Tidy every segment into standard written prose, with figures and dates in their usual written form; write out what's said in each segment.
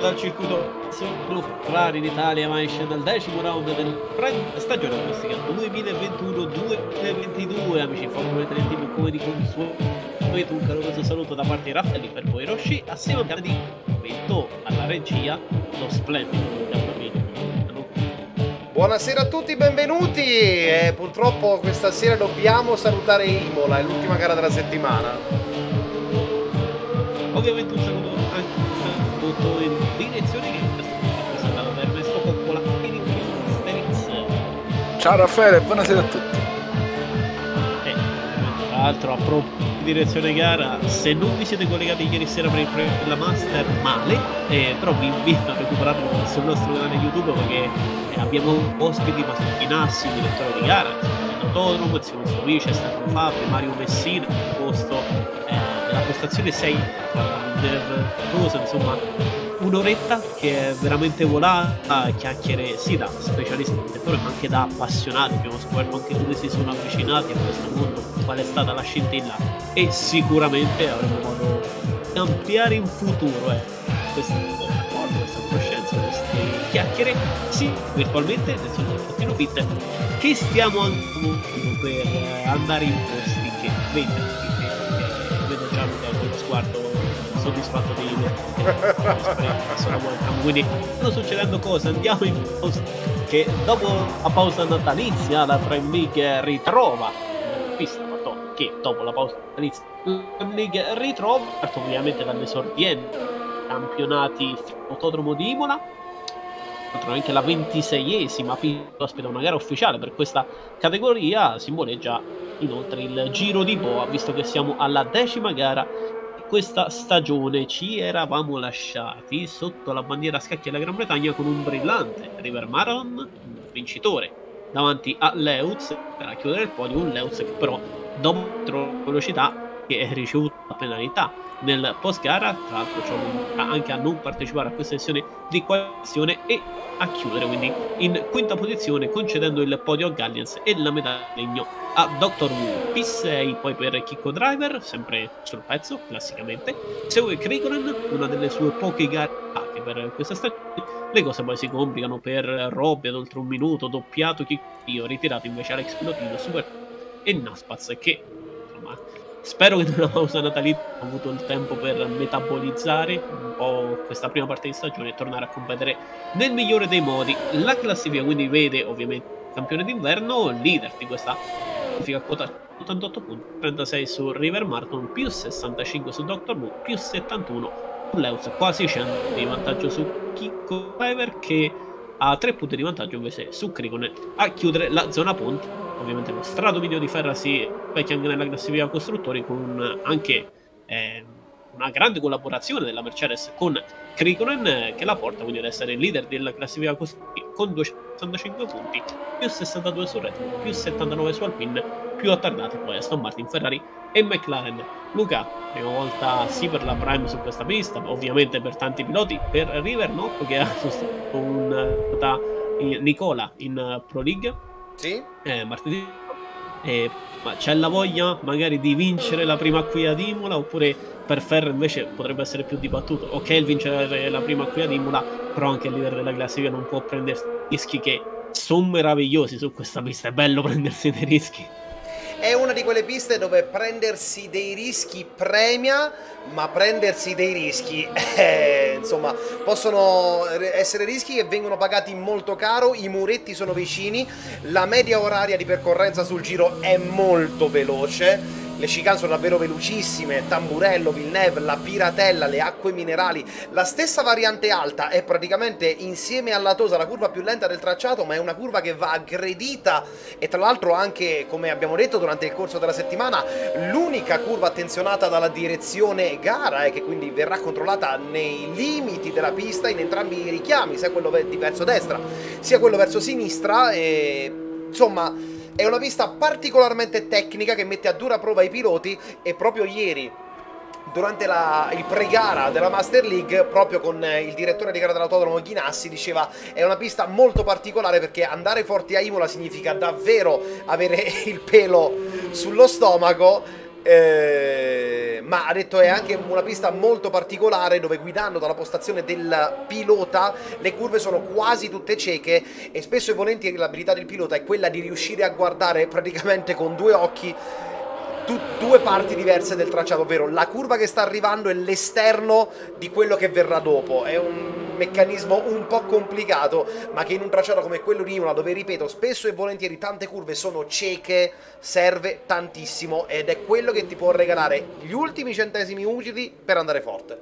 dal circuito su Ferrari in Italia, ma esce dal 10° round del stagione domestica 2021-2022. Amici Formula 3 TV, come di consueto, un caloroso saluto da parte di Raffaele per voi Roshi, assieme a di momento alla regia lo splendido Buonasera a tutti, benvenuti. Purtroppo questa sera dobbiamo salutare Imola, è l'ultima gara della settimana. Ovviamente un saluto anche in direzione che è presentato da Ernesto Coppola in Asterix. Ciao Raffaele, buonasera a tutti. Tra l'altro a proposito di direzione gara, se non vi siete collegati ieri sera per la Master, male, però vi invito a recuperarlo sul nostro canale YouTube, perché abbiamo ospiti macchinassi, direttore di gara, l'autodromo, insieme al suo vice Stefano Fabri, Mario Messina, posto della postazione 6 nervosa, insomma un'oretta che è veramente volata, chiacchiere sì da specialisti del settore ma anche da appassionati. Abbiamo scoperto anche come si sono avvicinati a questo mondo, qual è stata la scintilla, e sicuramente avremo modo di ampliare in futuro questa conoscenza, queste chiacchiere, sì, virtualmente nel sottino fit, che stiamo andando per andare in posti che vedo già Luca con lo sguardo soddisfatto di quindi stanno succedendo cose. Andiamo in pausa, che dopo la pausa natalizia la Prime League ritrova pista, che dopo la pausa natalizia la Prime League ritrova ovviamente dall'esordiente campionati Autodromo di Imola, anche la 26esima pista ospita una gara ufficiale per questa categoria, simboleggia inoltre il Giro di Boa, visto che siamo alla 10ª gara questa stagione. Ci eravamo lasciati sotto la bandiera a scacchi della Gran Bretagna con un brillante River Marathon vincitore davanti a Leutz per chiudere il podio, un Leutz che però dopo velocità che ha ricevuto la penalità nel post gara, tra l'altro anche a non partecipare a questa sessione di qualificazione e a chiudere quindi in quinta posizione, concedendo il podio a Galliens e la medaglia a Dr. Wu. P6 poi per Kiko Driver, sempre sul pezzo classicamente, segue Krikonen, una delle sue poche gare che per questa stagione. Le cose poi si complicano per Robby ad oltre un minuto, doppiato Kiko, ritirato invece Alex Pilotino, Super e Naspaz, che insomma spero che nella pausa natalizia abbia avuto il tempo per metabolizzare un po' questa prima parte di stagione e tornare a competere nel migliore dei modi. La classifica quindi vede ovviamente il campione d'inverno, leader di questa classifica, quota 88 punti, 36 su River Marathon, più 65 su Dr. Wu, più 71 su Leutz, quasi 100 di vantaggio su Kiko Driver, che ha 3 punti di vantaggio invece su Krikonen a chiudere la zona punti. Ovviamente lo stradominio di Ferra si specchia anche nella classifica costruttori, con anche una grande collaborazione della Mercedes con Krikonen, che la porta quindi ad essere il leader della classifica costruttori con 265 punti, più 62 su Red Bull, più 79 su Alpine, più attardati poi Aston Martin, Ferrari e McLaren. Luca, prima volta sì per la Prime su questa pista, ovviamente per tanti piloti, per River no, che ha sostituito Nicola in Pro League. Sì. Martedì. Ma c'è la voglia magari di vincere la prima qui ad Imola, oppure per Ferro invece potrebbe essere più dibattuto? Ok, il vincere la prima qui ad Imola, però anche il leader della classifica non può prendersi rischi, che sono meravigliosi su questa pista. È bello prendersi dei rischi. È una di quelle piste dove prendersi dei rischi premia, ma prendersi dei rischi, insomma, possono essere rischi che vengono pagati molto caro. I muretti sono vicini, la media oraria di percorrenza sul giro è molto veloce. Le chicane sono davvero velocissime, Tamburello, Villeneuve, la Piratella, le acque minerali, la stessa variante alta è praticamente insieme alla Tosa la curva più lenta del tracciato, ma è una curva che va aggredita e tra l'altro anche, come abbiamo detto durante il corso della settimana, l'unica curva attenzionata dalla direzione gara e che quindi verrà controllata nei limiti della pista in entrambi i richiami, sia quello verso destra sia quello verso sinistra, e insomma è una pista particolarmente tecnica che mette a dura prova i piloti. E proprio ieri, durante il pre-gara della Master League, proprio con il direttore di gara dell'autodromo Ghinassi, diceva è una pista molto particolare perché andare forti a Imola significa davvero avere il pelo sullo stomaco, ma ha detto è anche una pista molto particolare dove guidando dalla postazione del pilota le curve sono quasi tutte cieche e spesso e volentieri l'abilità del pilota è quella di riuscire a guardare praticamente con due occhi due parti diverse del tracciato, ovvero la curva che sta arrivando e l'esterno di quello che verrà dopo. È un meccanismo un po' complicato, ma che in un tracciato come quello di Imola, dove ripeto spesso e volentieri tante curve sono cieche, serve tantissimo ed è quello che ti può regalare gli ultimi centesimi utili per andare forte.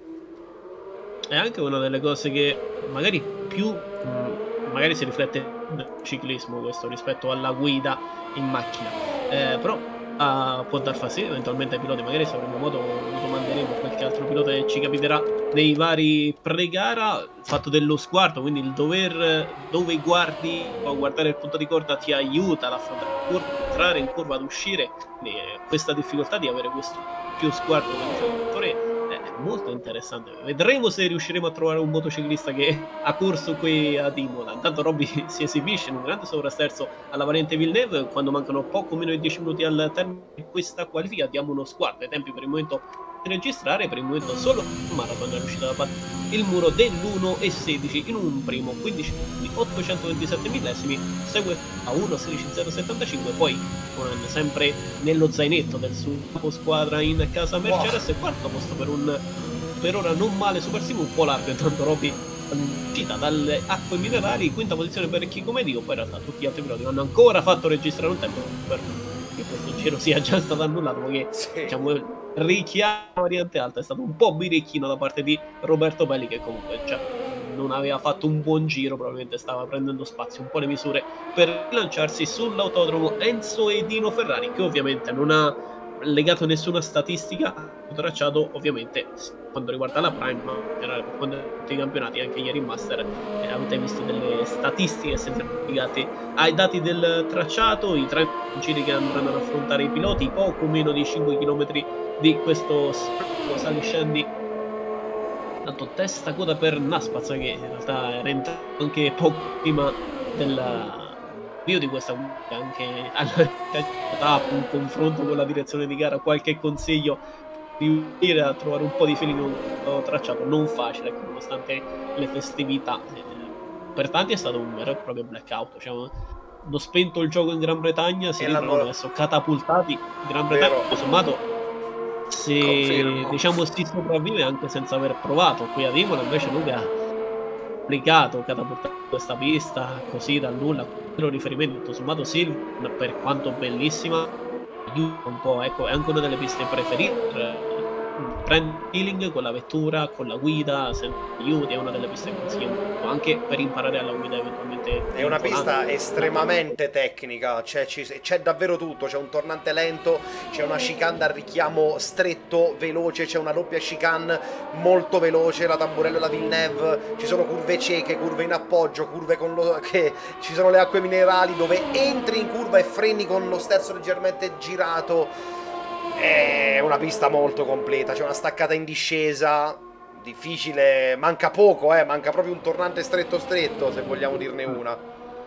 È anche una delle cose che magari più magari si riflette nel ciclismo questo rispetto alla guida in macchina, però può dar fastidio eventualmente ai piloti. Magari se avremo modo lo domanderemo a qualche altro pilota che ci capiterà nei vari pre-gara. Il fatto dello sguardo, quindi il dover dove guardi a guardare il punto di corda ti aiuta ad affrontare la curva, entrare in curva, ad uscire, quindi questa difficoltà di avere questo più sguardo è molto interessante. Vedremo se riusciremo a trovare un motociclista che ha corso qui ad Imola. Intanto Robby si esibisce in un grande sovrasterzo alla variante Villeneuve quando mancano poco meno di 10 minuti al termine di questa qualifica. Diamo uno sguardo ai tempi per il momento di registrare. Per il momento solo Marathon è riuscito a battere il muro dell'1,16 in un primo 15 827 millesimi, segue a 1,16,075, poi sempre nello zainetto del suo caposquadra in casa Mercedes, quarto posto per un per ora non male Super Sim, un po' largo intanto Robby uscita dalle acque minerali, quinta posizione per Chico Medico. Poi in realtà tutti gli altri piloti non hanno ancora fatto registrare un tempo per che questo giro sia già stato annullato, perché diciamo il richiamo variante alta è stato un po' birichino da parte di Roberto Belli, che comunque non aveva fatto un buon giro, probabilmente stava prendendo spazio, un po' le misure per lanciarsi sull'autodromo Enzo Edino Ferrari, che ovviamente non ha legato nessuna statistica tracciato, ovviamente quando riguarda la Prime, ma in generale per quanto riguarda i campionati. Anche ieri in Master avete visto delle statistiche essenzialmente legate ai dati del tracciato, i 30 giri che andranno ad affrontare i piloti, poco meno di 5 km di questo saliscendi. Tanto testa coda per Naspaz, che in realtà era entrato anche poco prima della di questa guida, anche alla un confronto con la direzione di gara, qualche consiglio, riuscire a trovare un po' di feeling tracciato non facile, nonostante le festività. Per tanti è stato un vero e proprio blackout, hanno spento il gioco in Gran Bretagna, si ritrovano adesso catapultati in Gran Bretagna, tutto sommato diciamo si sopravvive anche senza aver provato. Qui ad Imola invece lui ha applicato, catapultato questa pista così dal nulla. Riferimento tutto sommato sì, per quanto bellissima, un po', ecco, è anche una delle piste preferite. Prende feeling con la vettura, con la guida, senza aiuti, è una delle piste che consiglio anche per imparare alla guida eventualmente. È una pista estremamente tecnica, c'è davvero tutto, c'è un tornante lento, c'è una chicane da richiamo stretto, veloce, c'è una doppia chicane molto veloce, la Tamburello e la Villeneuve, ci sono curve cieche, curve in appoggio, curve con ci sono le acque minerali dove entri in curva e freni con lo sterzo leggermente girato. È una pista molto completa, c'è una staccata in discesa difficile, manca poco, manca proprio un tornante stretto se vogliamo dirne una.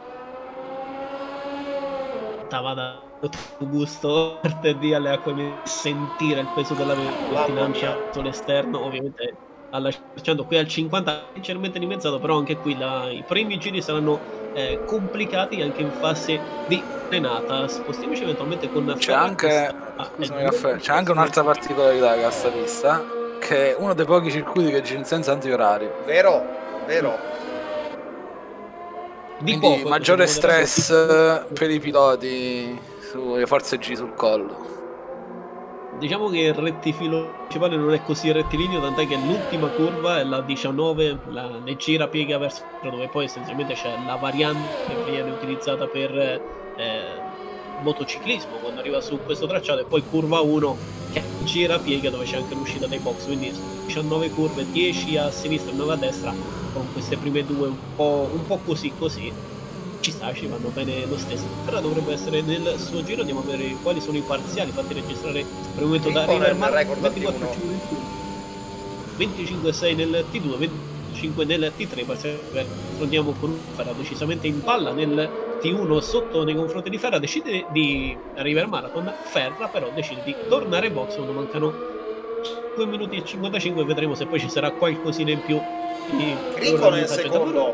Stava da gusto martedì alle acque, sentire il peso della vettura sull'esterno, ovviamente lasciando qui al 50 leggermente dimezzato, però anche qui i primi giri saranno complicati anche in fase di frenata. Spostiamoci eventualmente con c'è anche un'altra particolarità che ha sta pista, che è uno dei pochi circuiti che gira in senso antiorario. Vero. Quindi maggiore stress per i piloti sulle forze G sul collo. Diciamo che il rettifilo principale non è così rettilineo, tant'è che l'ultima curva è la 19, le gira piega verso dove poi essenzialmente c'è la variante che viene utilizzata per motociclismo quando arriva su questo tracciato, e poi curva 1 che gira piega dove c'è anche l'uscita dai box, quindi 19 curve, 10 a sinistra e 9 a destra, con queste prime due un po' così ci sta, ci vanno bene lo stesso. Però dovrebbe essere nel suo giro. Andiamo a vedere quali sono i parziali fatti registrare per il momento da Riverman. 25-6 nel T2, 25 nel T3, affrontiamo con Ferra decisamente in palla nel T1 sotto nei confronti di Ferra, decide di River Marathon. Ferra però decide di tornare in box quando mancano 5 minuti e 55 vedremo se poi ci sarà qualcosina in più. Criconen secondo.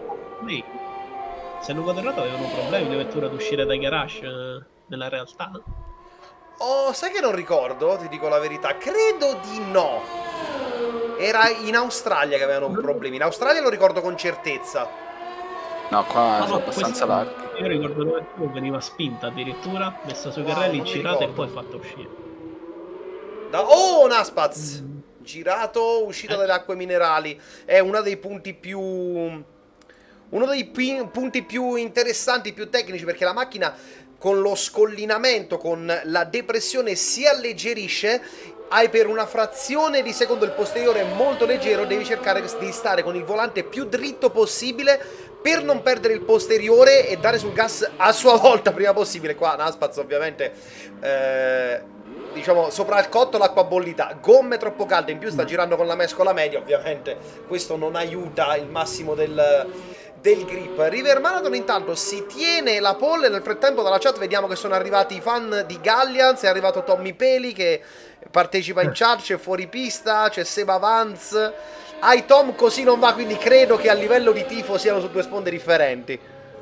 Se non vado errato avevano problemi di vettura ad uscire dai garage nella realtà. Oh, sai che non ricordo, ti dico la verità. Credo di no. Era in Australia che avevano problemi. In Australia lo ricordo con certezza. No, qua sono abbastanza larghi. Io ricordo che veniva spinta addirittura, messa sui carrelli, girata e poi fatta uscire. Oh, Naspaz! Girato, uscito dalle acque minerali. È uno dei punti più... Uno dei punti più interessanti, più tecnici, perché la macchina con lo scollinamento, con la depressione si alleggerisce. Hai per una frazione di secondo il posteriore molto leggero, devi cercare di stare con il volante più dritto possibile per non perdere il posteriore e dare sul gas a sua volta prima possibile. Qua Naspaz ovviamente diciamo sopra il cotto l'acqua bollita, gomme troppo calde, in più sta girando con la mescola media, ovviamente questo non aiuta il massimo del grip. River Marathon intanto si tiene la pole. Nel frattempo dalla chat vediamo che sono arrivati i fan di Gallians, è arrivato Tommy Peli che partecipa in chat, c'è fuori pista, c'è Seba Vance. Ai Tom così non va, quindi credo che a livello di tifo siano su due sponde differenti.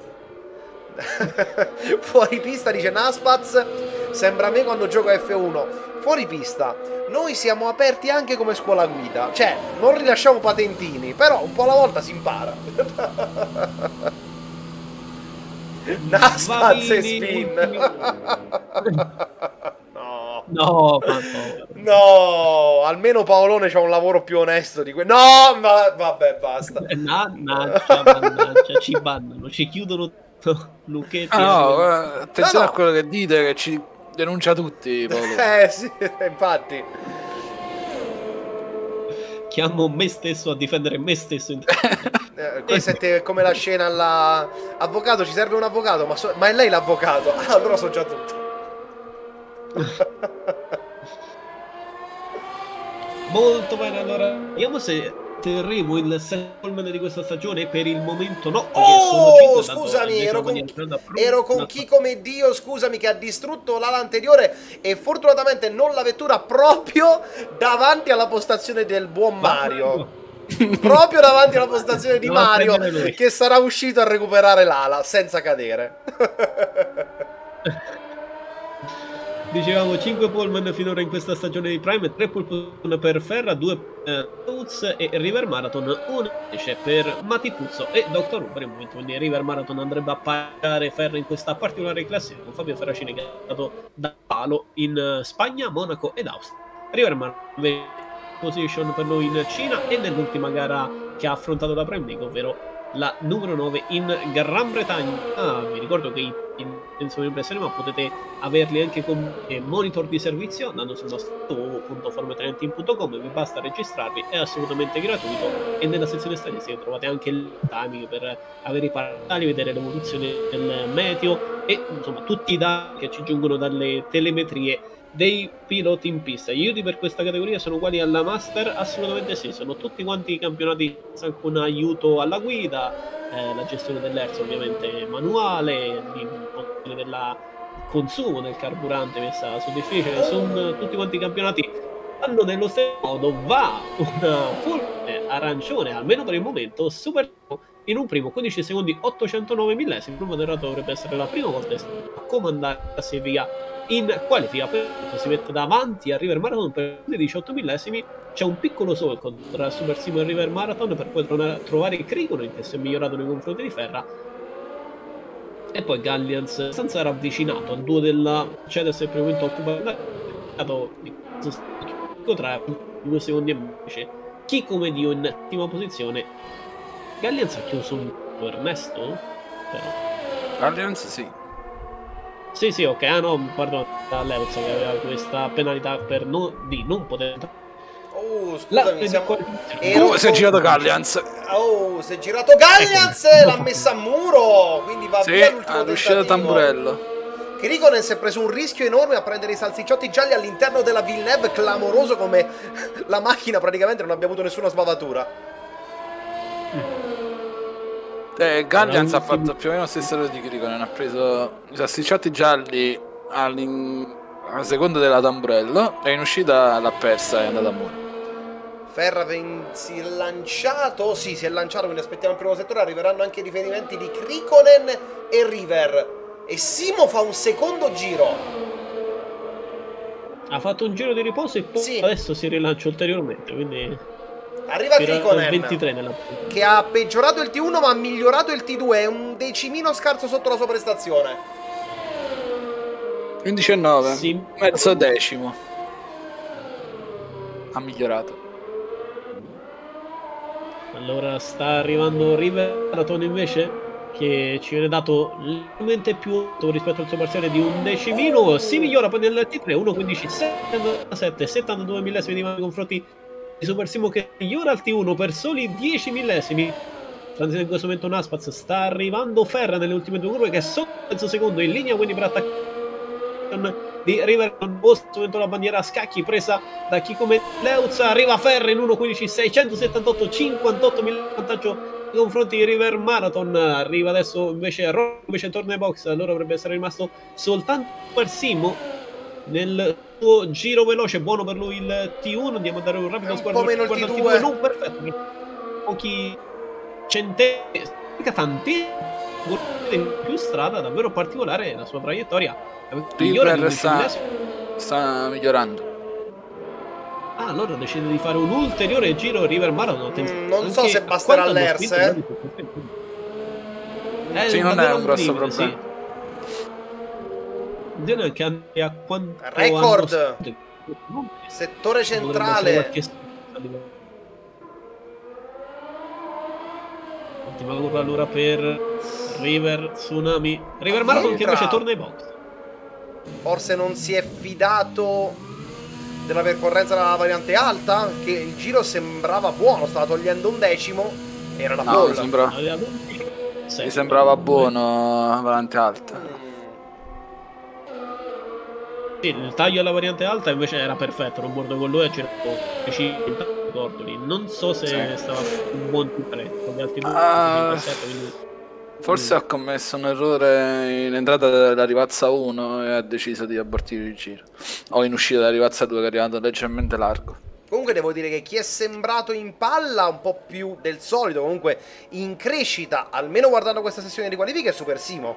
Fuori pista dice Naspaz, sembra a me quando gioco a F1. Fuori pista, noi siamo aperti anche come scuola guida, cioè non rilasciamo patentini, però un po' alla volta si impara. Naspaz e spin. No, no, almeno Paolone c'ha un lavoro più onesto di quello. No, ma vabbè, basta. Mannaggia, ci bannano, ci chiudono Lucchetti. Attenzione a quello che dite, che ci denuncia tutti, Paolo. Sì, infatti. Chiamo me stesso a difendere me stesso. Questa è come la scena all'avvocato, ci serve un avvocato, ma è lei l'avvocato. Ah, allora so già tutto. Molto bene, allora vediamo se terremo il settlement di questa stagione. Per il momento no. Oh, scusami, ero con chi come Dio, scusami, che ha distrutto l'ala anteriore e fortunatamente non la vettura, proprio davanti alla postazione del buon Mario. Proprio davanti alla postazione di Mario, che sarà uscito a recuperare l'ala senza cadere. Dicevamo 5 pullman finora in questa stagione di Prime, 3 pullman per Ferra, 2 Puzz e River Marathon, 1 invece per Matipuzzo e Dr. Uber. In momento quindi River Marathon andrebbe a pagare Ferra in questa particolare classifica con Fabio Ferracini che è stato da palo in Spagna, Monaco ed Austria. River Marathon position per noi in Cina e nell'ultima gara che ha affrontato la Prime League, ovvero la numero 9 in Gran Bretagna. Vi ricordo che sono impressioni, ma potete averli anche con monitor di servizio andando sul nostro www.formetalenti.com. vi basta registrarvi, è assolutamente gratuito e nella sezione statistiche trovate anche il timing per avere i paralleli, vedere l'evoluzione del meteo e insomma tutti i dati che ci giungono dalle telemetrie dei piloti in pista. Gli aiuti per questa categoria sono uguali alla Master? Assolutamente sì, sono tutti quanti i campionati senza alcun aiuto alla guida, la gestione dell'erzo ovviamente manuale, del consumo del carburante messa su difficile, sono tutti quanti i campionati vanno nello stesso modo. Va una full arancione, almeno per il momento, super in un primo 15 secondi 809 millesimi. Il moderato dovrebbe essere la prima volta a comandarsi via in qualifica, per si mette davanti a River Marathon per 18 millesimi. C'è un piccolo solco tra Super Simo e River Marathon per poi trovare il Criconen che si è migliorato nei confronti di Ferra, e poi Gallians abbastanza ravvicinato al duo della Mercedes, per il momento occupato tra 2 secondi e invece chi come Dio in ultima posizione. Gallians ha chiuso un po' Ernesto, però Gallians sì. Sì, ok, no, pardon, Lewis che aveva questa penalità per di non poter. Oh, scusami, si è girato Gallians. Oh, si è girato Gallians, l'ha messa a muro, quindi va via l'ultimo tentativo. Tamburello. Criconen si è preso un rischio enorme a prendere i salsicciotti gialli all'interno della Villeneuve, clamoroso come la macchina praticamente non abbia avuto nessuna sbavatura. Gallians ha fatto più o meno lo stesso errore di Criconen, ha preso i salsicciotti gialli la seconda della Tamburello e in uscita l'ha persa e è andata a muro. Ferra si è lanciato, sì, si è lanciato, quindi aspettiamo il primo settore, arriveranno anche i riferimenti di Krikonen e River. E Simo fa un secondo giro. Ha fatto un giro di riposo e poi adesso si rilancia ulteriormente, quindi arriva Krikonen 23 nella... che ha peggiorato il T1 ma ha migliorato il T2, è un decimino scarso sotto la sua prestazione. 19, sì. Mezzo decimo. Ha migliorato. Allora sta arrivando Riveraton invece, che ci viene dato leggermente più alto rispetto al suo parziale di un decimino. Si migliora poi nel T3, 1.15.77, 72 millesimi di mano nei confronti di Super Simo, che migliora al T1 per soli 10 millesimi. In questo momento Naspaz sta arrivando Ferra nelle ultime due curve, che è sotto mezzo secondo in linea, quindi per attaccare di River. La bandiera a scacchi presa da chi come Leuz. Arriva Ferra in 1.15, 678, 58 mila vantaggio nei confronti di River Marathon. Arriva adesso invece torna ai box, allora dovrebbe essere rimasto soltanto per Simo nel suo giro veloce. Buono per lui il T1, andiamo a dare un rapido sguardo al T2, non perfetto, pochi centesimi, tanti in più strada, davvero particolare la sua traiettoria. River sta migliorando. Allora decide di fare un ulteriore giro River Marathon. Non so se basterà l'ERS, sì, non è un grosso problema. Neanche a quanto record settore centrale. Ultima curva allora per River Tsunami. River Marathon che invece torna ai box. Forse non si è fidato della percorrenza della variante alta, che il giro sembrava buono, stava togliendo un decimo, era la bolla. Mi sembrava buono la variante alta. Sì, il taglio alla variante alta invece era perfetto, non bordo con lui, ha girato 50 Tortoli. Non so se stava un buon T3 con gli altri due. Forse ha commesso un errore in entrata della Rivazza 1 e ha deciso di abortire il giro. O in uscita della Rivazza 2 che è arrivato leggermente largo. Comunque devo dire che chi è sembrato in palla un po' più del solito, comunque in crescita, almeno guardando questa sessione di qualifica, è Super Simo.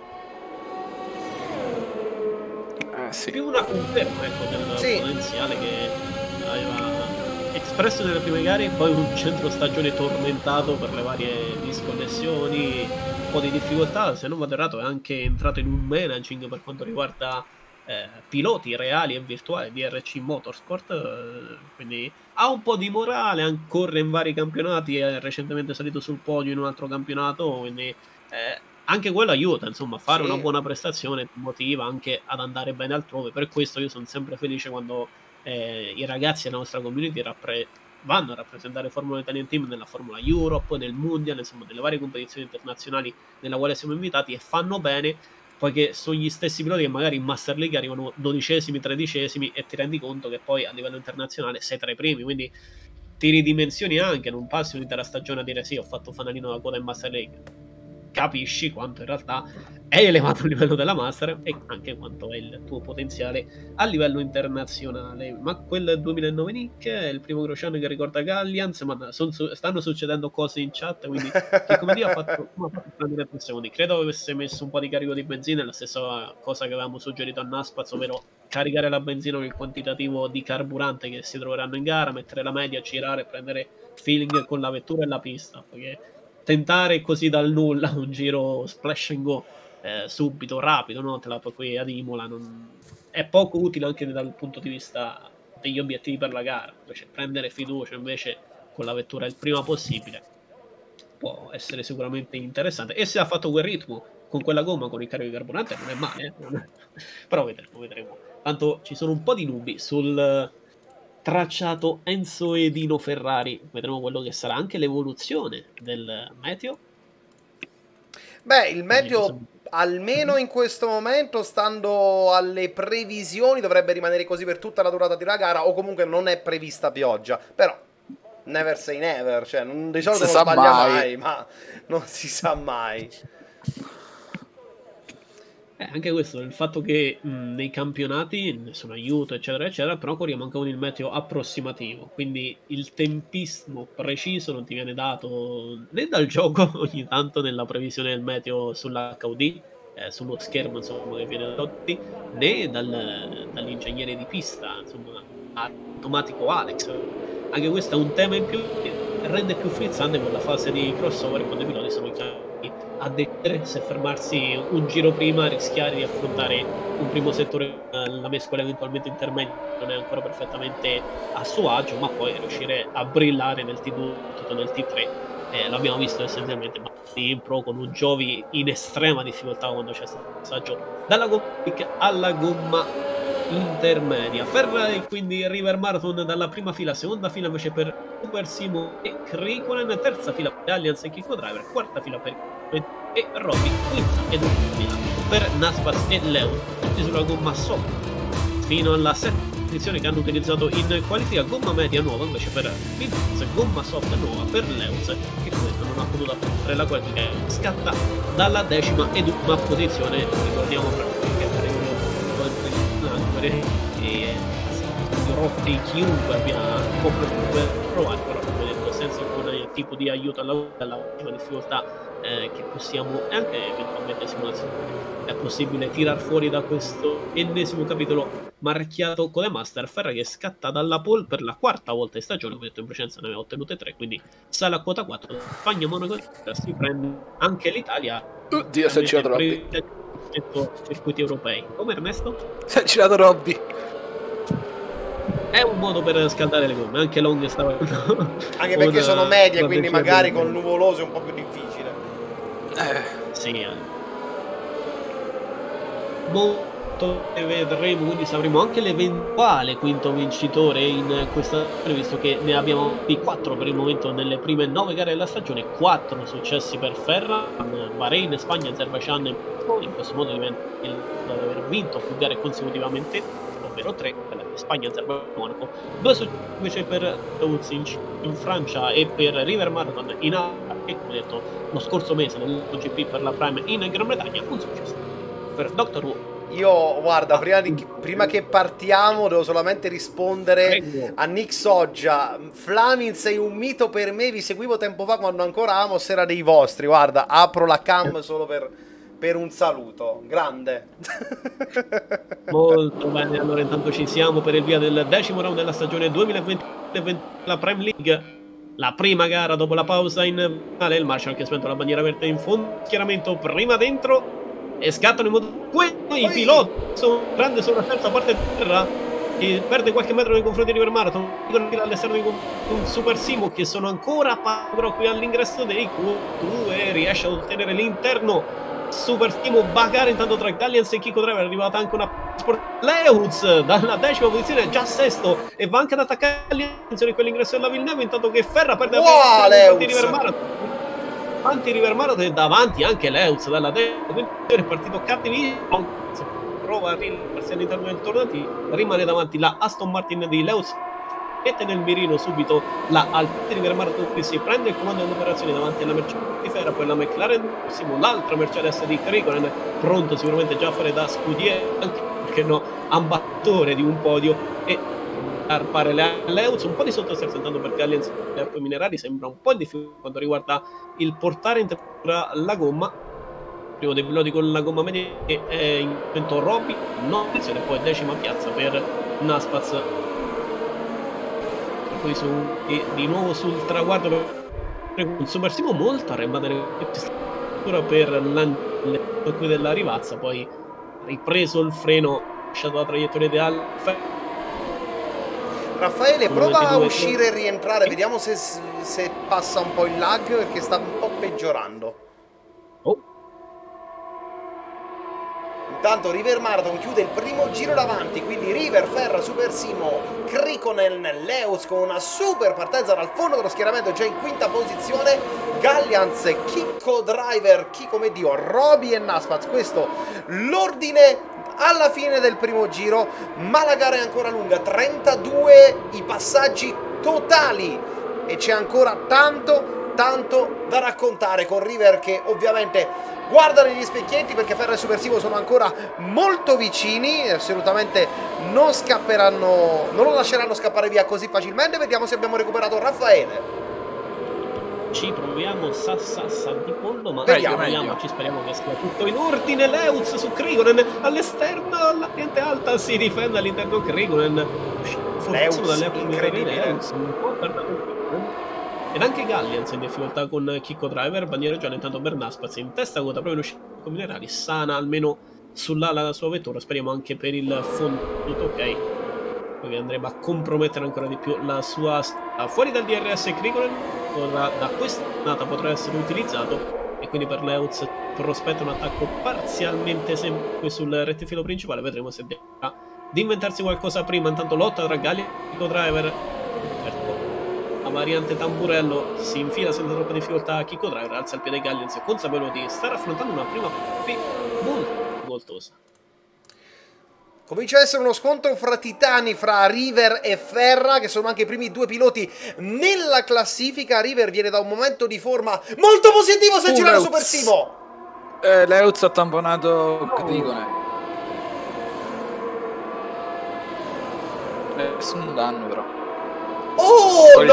Sì. Più una conferma, ecco, del potenziale che aveva espresso nelle prime gare, poi un centro stagione tormentato per le varie disconnessioni, un po' di difficoltà. Se non vado errato è anche entrato in un managing per quanto riguarda piloti reali e virtuali di RC Motorsport, quindi ha un po' di morale, corre in vari campionati, è recentemente salito sul podio in un altro campionato, quindi anche quello aiuta, insomma, a fare una buona prestazione, motiva anche ad andare bene altrove. Per questo io sono sempre felice quando i ragazzi della nostra community vanno a rappresentare Formula Italian Team nella Formula Europe, nel Mondial, insomma, delle varie competizioni internazionali nella quale siamo invitati, e fanno bene, poiché sono gli stessi piloti che magari in Master League arrivano 12esimi, 13esimi e ti rendi conto che poi a livello internazionale sei tra i primi, quindi ti ridimensioni anche, non passi un'intera stagione a dire sì, ho fatto fanalino da coda in Master League. Capisci quanto in realtà è elevato il livello della Master e anche quanto è il tuo potenziale a livello internazionale. Ma quel 2009 Nick è il primo Grosjean che ricorda Gallians, ma stanno succedendo cose in chat, quindi che come dire ha fatto prendere 3 secondi. Credo avesse messo un po' di carico di benzina, la stessa cosa che avevamo suggerito a Naspaz, ovvero caricare la benzina con il quantitativo di carburante che si troveranno in gara, mettere la media, girare, prendere feeling con la vettura e la pista, perché tentare così dal nulla un giro splash and go subito, rapido, no? Te la qui ad Imola è poco utile anche dal punto di vista degli obiettivi per la gara. Invece prendere fiducia invece con la vettura il prima possibile può essere sicuramente interessante, e se ha fatto quel ritmo con quella gomma, con il carico di carburante, non è male, però vedremo. Tanto ci sono un po' di nubi sul tracciato Enzo e Dino Ferrari, vedremo quello che sarà anche l'evoluzione del meteo. Beh, il meteo almeno in questo momento, stando alle previsioni, dovrebbe rimanere così per tutta la durata della gara, o comunque non è prevista pioggia, però never say never, cioè di solito non sbaglia mai, ma non si sa mai. Anche questo, il fatto che nei campionati, nessun aiuto, eccetera, eccetera, però corriamo anche con il meteo approssimativo, quindi il tempismo preciso non ti viene dato né dal gioco ogni tanto nella previsione del meteo sull'HUD, sullo schermo insomma che viene da tutti, né dall'ingegnere di pista, insomma, automatico Alex. Anche questo è un tema in più che rende più frizzante quella fase di crossover quando i piloti sono chiamati a decidere se fermarsi un giro prima, rischiare di affrontare un primo settore, la mescola eventualmente intermedia non è ancora perfettamente a suo agio, ma poi riuscire a brillare nel T2 tutto nel T3. L'abbiamo visto essenzialmente in pro con un Giovi in estrema difficoltà quando c'è stato il passaggio dalla gomma alla gomma intermedia. Ferrari quindi River Marathon dalla prima fila, seconda fila invece per Super Simo e Krikonen, terza fila per Allianz e Kiko Driver, quarta fila per e Robby, quinta ed ultima fila per Naspers e Leo, tutti sulla gomma sopra fino alla settima posizione che hanno utilizzato in qualifica. Gomma media nuova invece per Vincenzo, gomma soft nuova per Leus che comunque non ha potuto affrontare la qualifica, scatta dalla decima ed ultima posizione. Ricordiamo che e chiunque abbia provato, però come detto senza alcun tipo di aiuto alla difficoltà che possiamo, e anche eventualmente simulazione, è possibile tirar fuori da questo ennesimo capitolo marchiato Codemaster. Ferra che scatta dalla pole per la quarta volta in stagione, come detto in precedenza ne aveva ottenute 3, quindi sale a quota 4. Spagna, Monaco, si prende anche l'Italia. Oddio, si è girato Robby. Circuiti europei. Come Ernesto? Si è girato Robby. È un modo per scaldare le gomme, anche Long stava anche perché sono medie, quindi magari con nuvoloso è un po' più difficile. Sì, molto vedremo, quindi sapremo anche l'eventuale quinto vincitore in questa, visto che ne abbiamo 4 per il momento nelle prime 9 gare della stagione, 4 successi per Ferra, Bahrain, Spagna, Azerbaijan, in questo modo diventa ad aver vinto più gare consecutivamente, ovvero 3 per la Spagna, Azerbaijan, Monaco, 2 successi invece per Leutz in Francia e per River Marathon in Austria, e come detto lo scorso mese nell'MotoGP per la Prime in Gran Bretagna, un successo per Dr. Who. Io, guarda, prima che partiamo devo solamente rispondere a Nick Soggia. Flamin, sei un mito per me, vi seguivo tempo fa quando ancora Amos era dei vostri. Guarda, apro la cam solo per un saluto. Grande. Molto bene, allora intanto ci siamo per il via del 10° round della stagione 2020 la Prime League. La prima gara dopo la pausa in finale, il Marshall che ha spento la bandiera verde in fondo, schieramento prima dentro e scattano in modo i piloti sono grande sulla terza parte terra e perde qualche metro nei confronti di River Marathon all'esterno di un Super Simo che sono ancora però qui all'ingresso dei Q2 e riesce ad ottenere l'interno. Super Simo bagare intanto tra Gallians e Kiko Driver, è arrivata anche una Leutz dalla 10ª posizione, già sesto, e va anche ad attaccare attenzione quell'ingresso della Villeneuve, intanto che Ferra perde la River Marathon. River Marathon e davanti anche Leutz dalla 10ª, quindi è partito cattivissimo, prova a rilassarsi all'interno del tornati, rimane davanti la Aston Martin di Leutz, mette nel mirino subito la Alpine River Marathon che si prende il comando dell'operazione davanti alla Mercedes di Ferra, poi la McLaren, l'altra Mercedes di Krikonen, pronto sicuramente già a fare da scudiere, anche perché no, ambattore di un podio, e arpare Leutz, un po' di sottosterzo intanto per Gallians e acque minerali, sembra un po' difficile quanto riguarda il portare in temperatura la gomma. Primo dei piloti con la gomma media che è in momento Robby, non e poi 10ª piazza per Naspers. Poi di nuovo sul traguardo per un Super Simo molto a rimanere per l'anno qui della Rivazza, poi ripreso il freno, lasciato la traiettoria ideale. Raffaele, prova a uscire e rientrare, vediamo se passa un po' il lag perché sta un po' peggiorando. Intanto River Marathon chiude il primo giro davanti, quindi River, Ferra, Super Simo, Krikonen, Leutz con una super partenza dal fondo dello schieramento, già in quinta posizione, Gallians, Kiko Driver, chi come Dio, Robby e Naspers. Questo l'ordine alla fine del primo giro, ma la gara è ancora lunga, 32 i passaggi totali e c'è ancora tanto tanto da raccontare, con River che ovviamente guarda negli specchietti perché Ferra e Supersivo sono ancora molto vicini, assolutamente non scapperanno, non lo lasceranno scappare via così facilmente. Vediamo se abbiamo recuperato Raffaele. Ci proviamo sa di pollo, ma Vediamo. ci speriamo che sia tutto in ordine. Leuz su Krigonen all'esterno, l'ambiente alta si difende all'interno Krigonen. Fortuna dalle incredibile. Leuz, un po' ed anche Gallians in difficoltà con Kiko Driver, bandiera gialla. Intanto Bernaspaz in testa coda proprio in uscita con Minerali, sana almeno sull'ala della sua vettura, speriamo anche per il fondo, tutto ok, perché andrebbe a compromettere ancora di più la sua fuori dal DRS. Krigonen ora da questa nata potrà essere utilizzato e quindi per Leuz prospetta un attacco parzialmente sempre sul rettifilo principale. Vedremo se riesca di inventarsi qualcosa prima. Intanto lotta tra Galli e Kiko Driver, la variante tamburello si infila senza troppa difficoltà a Kiko Driver, alza il piede Galliens consapevole di stare affrontando una prima molto voltosa. Comincia ad essere uno scontro fra titani, fra River e Ferra, che sono anche i primi due piloti nella classifica. River viene da un momento di forma molto positivo, se girare Supersivo. Leuz ha tamponato Krigonen. Nessun danno però. Oh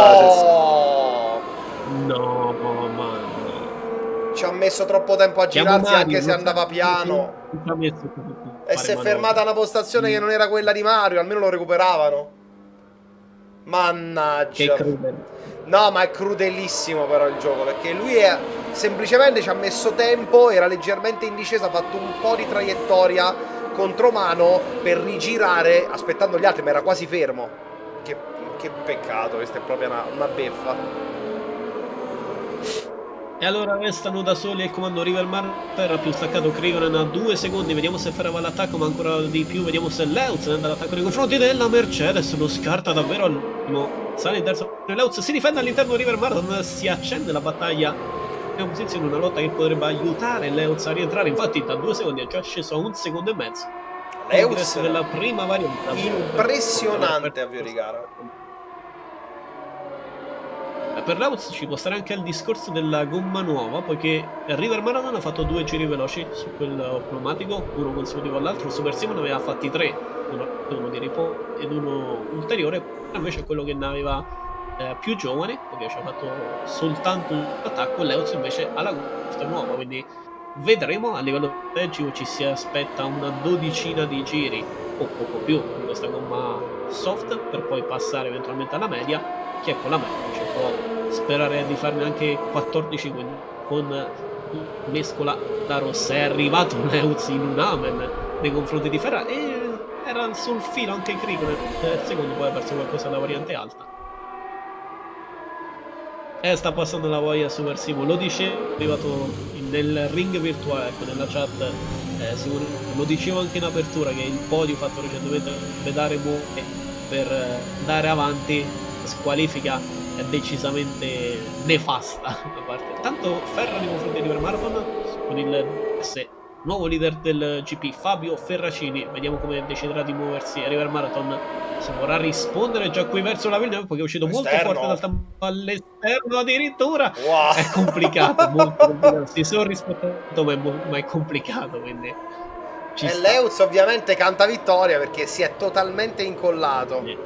no! No, mamma. Ci ha messo troppo tempo a girarsi, anche se andava piano. E si è fermata una postazione che non era quella di Mario, almeno lo recuperavano. Mannaggia. No, ma è crudellissimo però il gioco, perché lui semplicemente ci ha messo tempo, era leggermente in discesa, ha fatto un po' di traiettoria contromano per rigirare aspettando gli altri, ma era quasi fermo. Che peccato, questa è proprio una beffa. E allora restano da soli al comando River Ferra più staccato Krigonen a 2 secondi. Vediamo se Ferra va all'attacco, ma ancora di più vediamo se Leuz andrà all'attacco nei confronti della Mercedes. Lo scarta davvero all'ultimo. Sale in terzo, Leuz si difende all'interno di River Marathon, si accende la battaglia in posizione, una lotta che potrebbe aiutare Leuz a rientrare. Infatti da 2 secondi è già sceso a 1 secondo e mezzo. Leuz della prima variante impressionante avvio di gara. Per Leuz ci può stare anche il discorso della gomma nuova, poiché River Marathon ha fatto 2 giri veloci su quel pneumatico, uno consecutivo all'altro. Supersivo ne aveva fatti 3, uno di riposo ed uno ulteriore, invece quello che ne aveva più giovane, perché ci ha fatto soltanto un attacco. Leuz invece ha la gomma nuova, quindi vedremo. A livello strategico ci si aspetta una 12ina di giri o poco più con questa gomma soft, per poi passare eventualmente alla media, che con la media ci può sperare di farne anche 14, quindi con mescola la rossa. È arrivato Leuz in un amen nei confronti di Ferra e era sul filo anche Krigonen, secondo poi ha perso qualcosa da variante alta. Sta passando la voglia Supersivo, lo dice, è arrivato nel ring virtuale, ecco, nella chat, lo dicevo anche in apertura, che il podio fatto recentemente pedare per dare avanti, squalifica è decisamente nefasta da parte. Tanto Ferra nei confronti di River Marathon con il nuovo leader del GP Fabio Ferracini, vediamo come deciderà di muoversi a River Marathon, se vorrà rispondere già qui verso la Villeneuve, perché è uscito molto forte dal tampo all'esterno addirittura. Wow. È complicato, molto complicato. Si sono rispettato, ma è complicato, quindi e Leuz ovviamente canta vittoria perché si è totalmente incollato.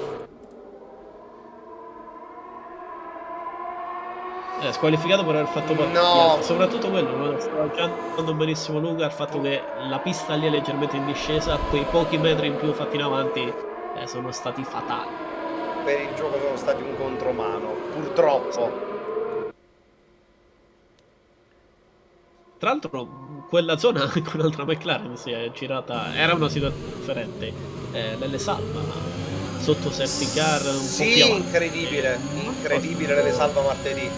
Squalificato per aver fatto no. Soprattutto quello, stava già andando benissimo Luca, il fatto che la pista lì è leggermente in discesa, quei pochi metri in più fatti in avanti sono stati fatali. Per il gioco sono stati un contromano, purtroppo. Tra l'altro quella zona anche un'altra McLaren si è girata, era una situazione differente, nelle salva sotto safety car un po' più avanti. Incredibile nelle salva martedì.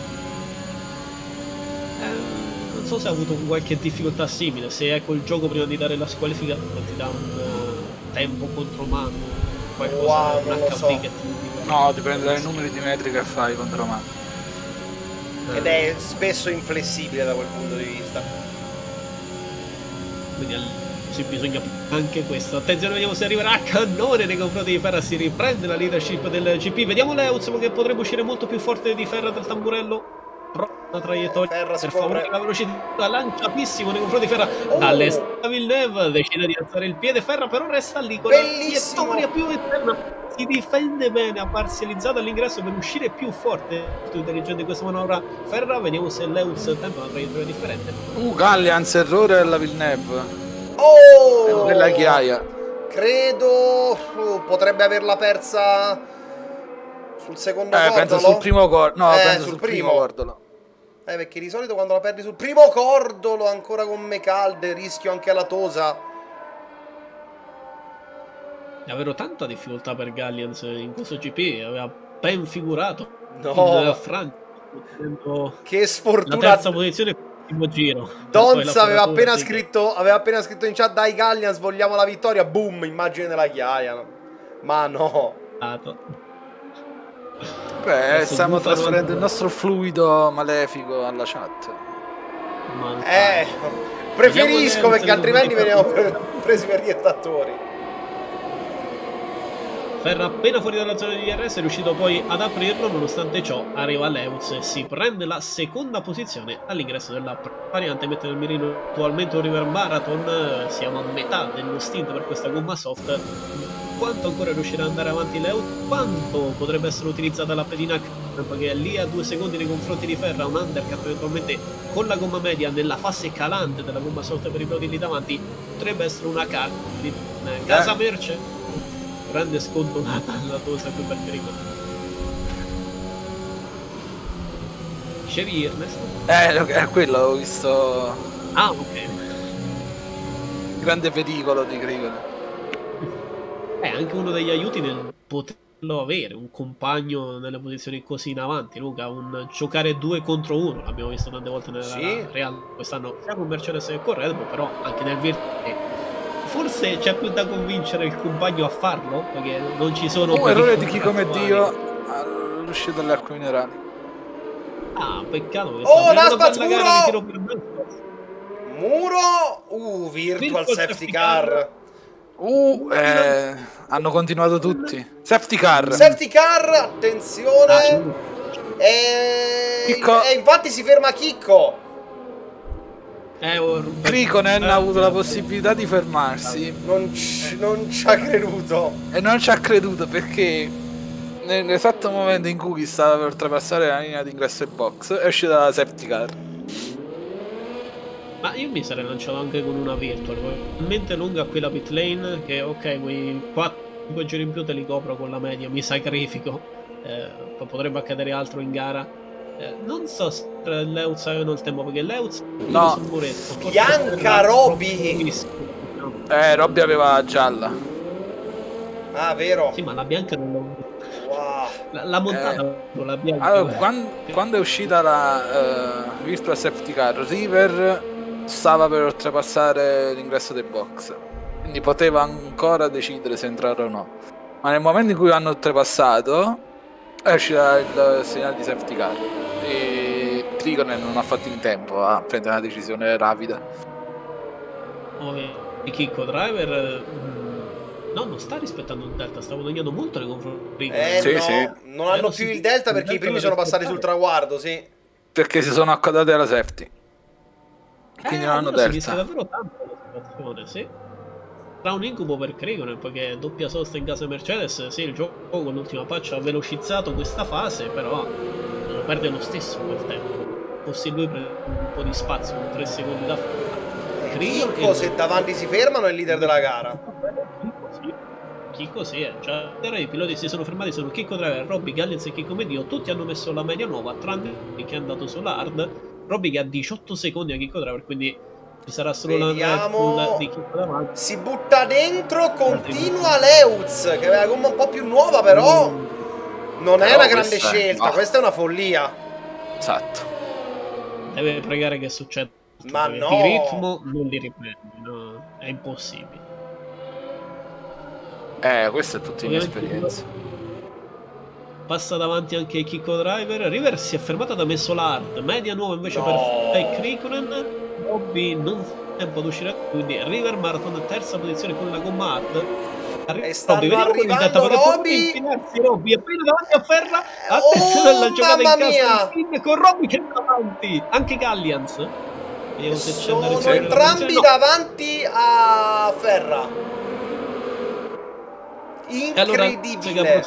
Non so se ha avuto qualche difficoltà simile, se ecco il gioco prima di dare la squalifica ti dà un tempo contromano, qualcosa, un HP che ti... No, dipende dai numeri di metri che fai contromano. Ed è spesso inflessibile da quel punto di vista. Quindi Sì, bisogna anche questo. Attenzione, vediamo se arriverà a cannone nei confronti di Ferra. Si riprende la leadership del GP. Vediamo Leuz che potrebbe uscire molto più forte di Ferra dal tamburello. Una traiettoria Ferra si per favorire copre. la velocità, lanciatissimo nei confronti di Ferra. Oh! Dall'esterno Villeneuve decide di alzare il piede. Ferra però resta lì con Bellissimo! la più esterna. Si difende bene, ha parzializzato all'ingresso per uscire più forte, molto intelligente in questa manovra Ferra. Vediamo se Leuz tenta una traiettoria differente. Gallians, errore alla Villeneuve. Oh! Nella ghiaia. Credo potrebbe averla persa sul secondo cordolo. Penso sul primo cordolo. No, penso sul primo cordolo. Perché di solito quando la perdi sul primo cordolo, ancora con Mecalde, rischio anche alla Tosa. Davvero tanta difficoltà per Gallians in questo GP, aveva ben figurato No. Francia, Che sfortuna. la terza posizione primo giro. Donz aveva appena scritto in chat: dai Gallians, vogliamo la vittoria. Boom, immagine della ghiaia. Ma no. Beh, stiamo trasferendo il nostro fluido malefico alla chat. Preferisco, perché altrimenti veniamo presi per riettatori. Ferra appena fuori dalla zona di DRS è riuscito poi ad aprirlo, nonostante ciò arriva Leuz e si prende la seconda posizione all'ingresso della variante, mette nel mirino attualmente un River Marathon. Siamo a metà dello stint per questa gomma soft. Quanto ancora riuscirà ad andare avanti Leuz? Quanto potrebbe essere utilizzata la pedina che è lì a 2 secondi nei confronti di Ferra, un undercut eventualmente con la gomma media nella fase calante della gomma soft per i piloti lì davanti potrebbe essere una casa merce. Grande sconto alla Tosa qui per pericolo. Dicevi Ernest? È quello, ho visto. Ah, ok. Grande pericolo di Grigone. È anche uno degli aiuti nel poterlo avere, un compagno nelle posizioni così in avanti, Luca, un giocare 2 contro 1, l'abbiamo visto tante volte nella Real quest'anno, sia con Mercedes che con Red Bull, però anche nel virtuale. Forse c'è più da convincere il compagno a farlo, perché non ci sono... Un errore di chi come Dio all'uscita delle acque minerali. Ah, peccato che Naspaz muro! Virtual safety car. Hanno continuato tutti. Safety car, attenzione. Infatti si ferma Chicco. Krikonen ha avuto la possibilità di fermarsi. Non ci ha creduto. E non ci ha creduto perché nell'esatto momento in cui stava per oltrepassare la linea d'ingresso e box è uscita la safety car. Ma io mi sarei lanciato anche con una virtual, talmente lunga qui la pit lane che ok, quei 4 giri in più te li copro con la media, mi sacrifico, potrebbe accadere altro in gara. Non so se Leuz avevano il tempo, perché Leuz no, sul muretto, bianca Robby. Robby aveva gialla. Ah, vero? Sì, ma la bianca non wow. la montata con la bianca. Allora, quando è uscita la virtual safety car, River stava per oltrepassare l'ingresso dei box, quindi poteva ancora decidere se entrare o no, ma nel momento in cui hanno oltrepassato è uscita il segnale di safety car e Krikonen non ha fatto in tempo a prendere una decisione rapida. Il Kicko Driver non sta rispettando il delta, sta guadagnando molto nei confronti. Non hanno più il delta perché i primi sono passati sul traguardo, sì. Perché si sono accodati alla safety. Quindi non hanno delta. Si rischia davvero tanto la situazione, sì. Tra un incubo per Krikonen, perché doppia sosta in casa Mercedes, sì, il gioco con l'ultima patch ha velocizzato questa fase, però lo perde lo stesso quel tempo. Fossi lui prende un po' di spazio, con 3 secondi da fare. Chicco, se davanti si fermano, è il leader della gara. Chicco sì, cioè i piloti si sono fermati, sono Chicco Driver, Robby, Galliens e Chicco Medio, tutti hanno messo la media nuova, tranne che è andato sulla hard. Robby che ha 18 secondi a Chicco Driver, quindi ci sarà solo la Red Bull di Chicco davanti. Si butta dentro, continua Leuz, che aveva la gomma un po' più nuova, però non è una grande scelta, questa è una follia. Esatto. Deve pregare che succeda. Ma no, di ritmo non li riprendi, no? È impossibile. Questa è tutta inesperienza. Passa davanti anche Chicco Driver. River si è fermato ed ha messo l'hard. Media nuova invece per Krikonen. Robby non tempo ad uscire, quindi River Marathon terza posizione con la gomma hard. E stanno arrivando Roby appena davanti a Ferra. Attenzione alla giocata in casa con Roby che è davanti, anche Gallians. Sono entrambi davanti a Ferra. Incredibile.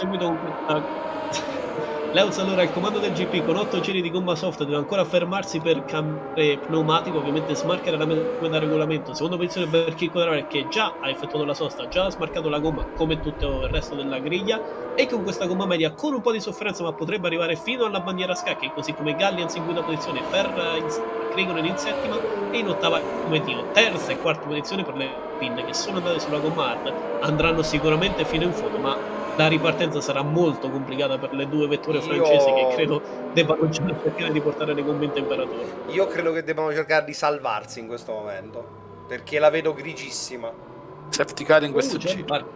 Leuz allora al comando del GP con 8 giri di gomma soft, deve ancora fermarsi per cambiare pneumatico, ovviamente smarcherà la da regolamento. Seconda posizione per Chicco Driver che già ha effettuato la sosta, già ha smarcato la gomma come tutto il resto della griglia, e con questa gomma media con un po' di sofferenza ma potrebbe arrivare fino alla bandiera a scacchi, così come Gallians in quinta posizione, Krigonen in settima e in ottava come Dio. Terza e quarta posizione per le pinne che sono andate sulla gomma hard, andranno sicuramente fino in fondo, ma la ripartenza sarà molto complicata per le due vetture francesi che credo debbano cercare di portare le gomme in temperatura. Io credo che debbano cercare di salvarsi in questo momento, perché la vedo grigissima. Safety car in questo giro.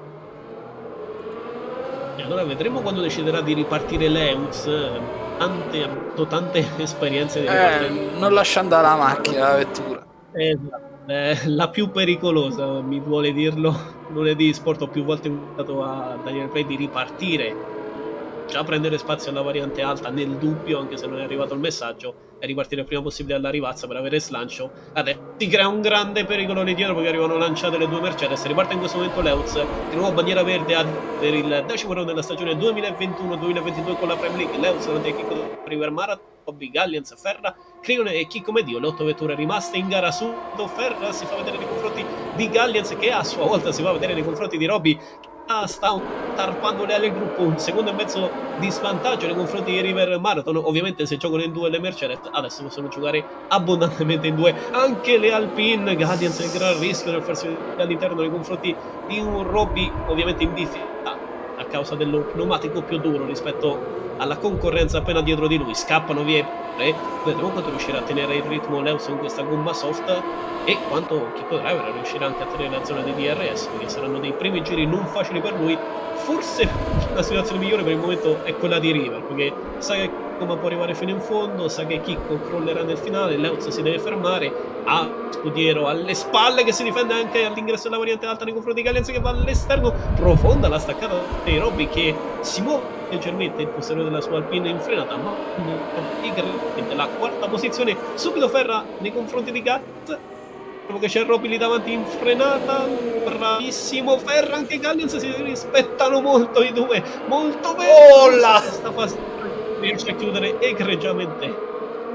E allora vedremo quando deciderà di ripartire Leuz. Ha avuto tante esperienze di non lascia andare la macchina, la vettura. Esatto. La più pericolosa, mi duole dirlo. Lunedì Sport ho più volte invitato a Daniel Play di ripartire, già prendere spazio alla variante alta nel dubbio, anche se non è arrivato il messaggio, e ripartire il prima possibile alla Rivazza per avere slancio. Adesso si crea un grande pericolo lì dietro perché arrivano lanciate le due Mercedes. Riparte in questo momento Leuz, di nuovo bandiera verde per il 10º round della stagione 2021-2022 con la Premier League. Leuz davanti a Chicco River Marathon, Bobby Gallians, Ferra, Krigonen e Chicco Medio, le 8 vetture rimaste in gara su. Ferra si fa vedere nei confronti di Gallians che a sua volta si fa vedere nei confronti di Roby. Sta tarpando le ali del gruppo, un secondo e mezzo di svantaggio nei confronti di River Marathon. Ovviamente se giocano in due le Mercedes adesso possono giocare abbondantemente in due anche le Alpine. Gallians è il gran rischio nel farsi all'interno nei confronti di un Roby ovviamente in difficoltà a causa dello pneumatico più duro rispetto alla concorrenza appena dietro di lui. Scappano via e vedremo quanto riuscirà a tenere il ritmo Leuz con questa gomma soft e quanto Chicco Driver riuscirà anche a tenere la zona di DRS, perché saranno dei primi giri non facili per lui. Forse la situazione migliore per il momento è quella di River, perché sa che come può arrivare fino in fondo, sa che Chicco crollerà nel finale, Leuz si deve fermare, ha Scudiero alle spalle che si difende anche all'ingresso della variante alta nei confronti di Gallians che va all'esterno, profonda la staccata di Roby che si muove leggermente il posteriore della sua Alpine in frenata, ma la quarta posizione. Subito Ferra nei confronti di Gat, che c'è Roby lì davanti in frenata, bravissimo Ferra, anche Gallians si rispettano molto i due, molto bene. Questa fase riesce a chiudere egregiamente.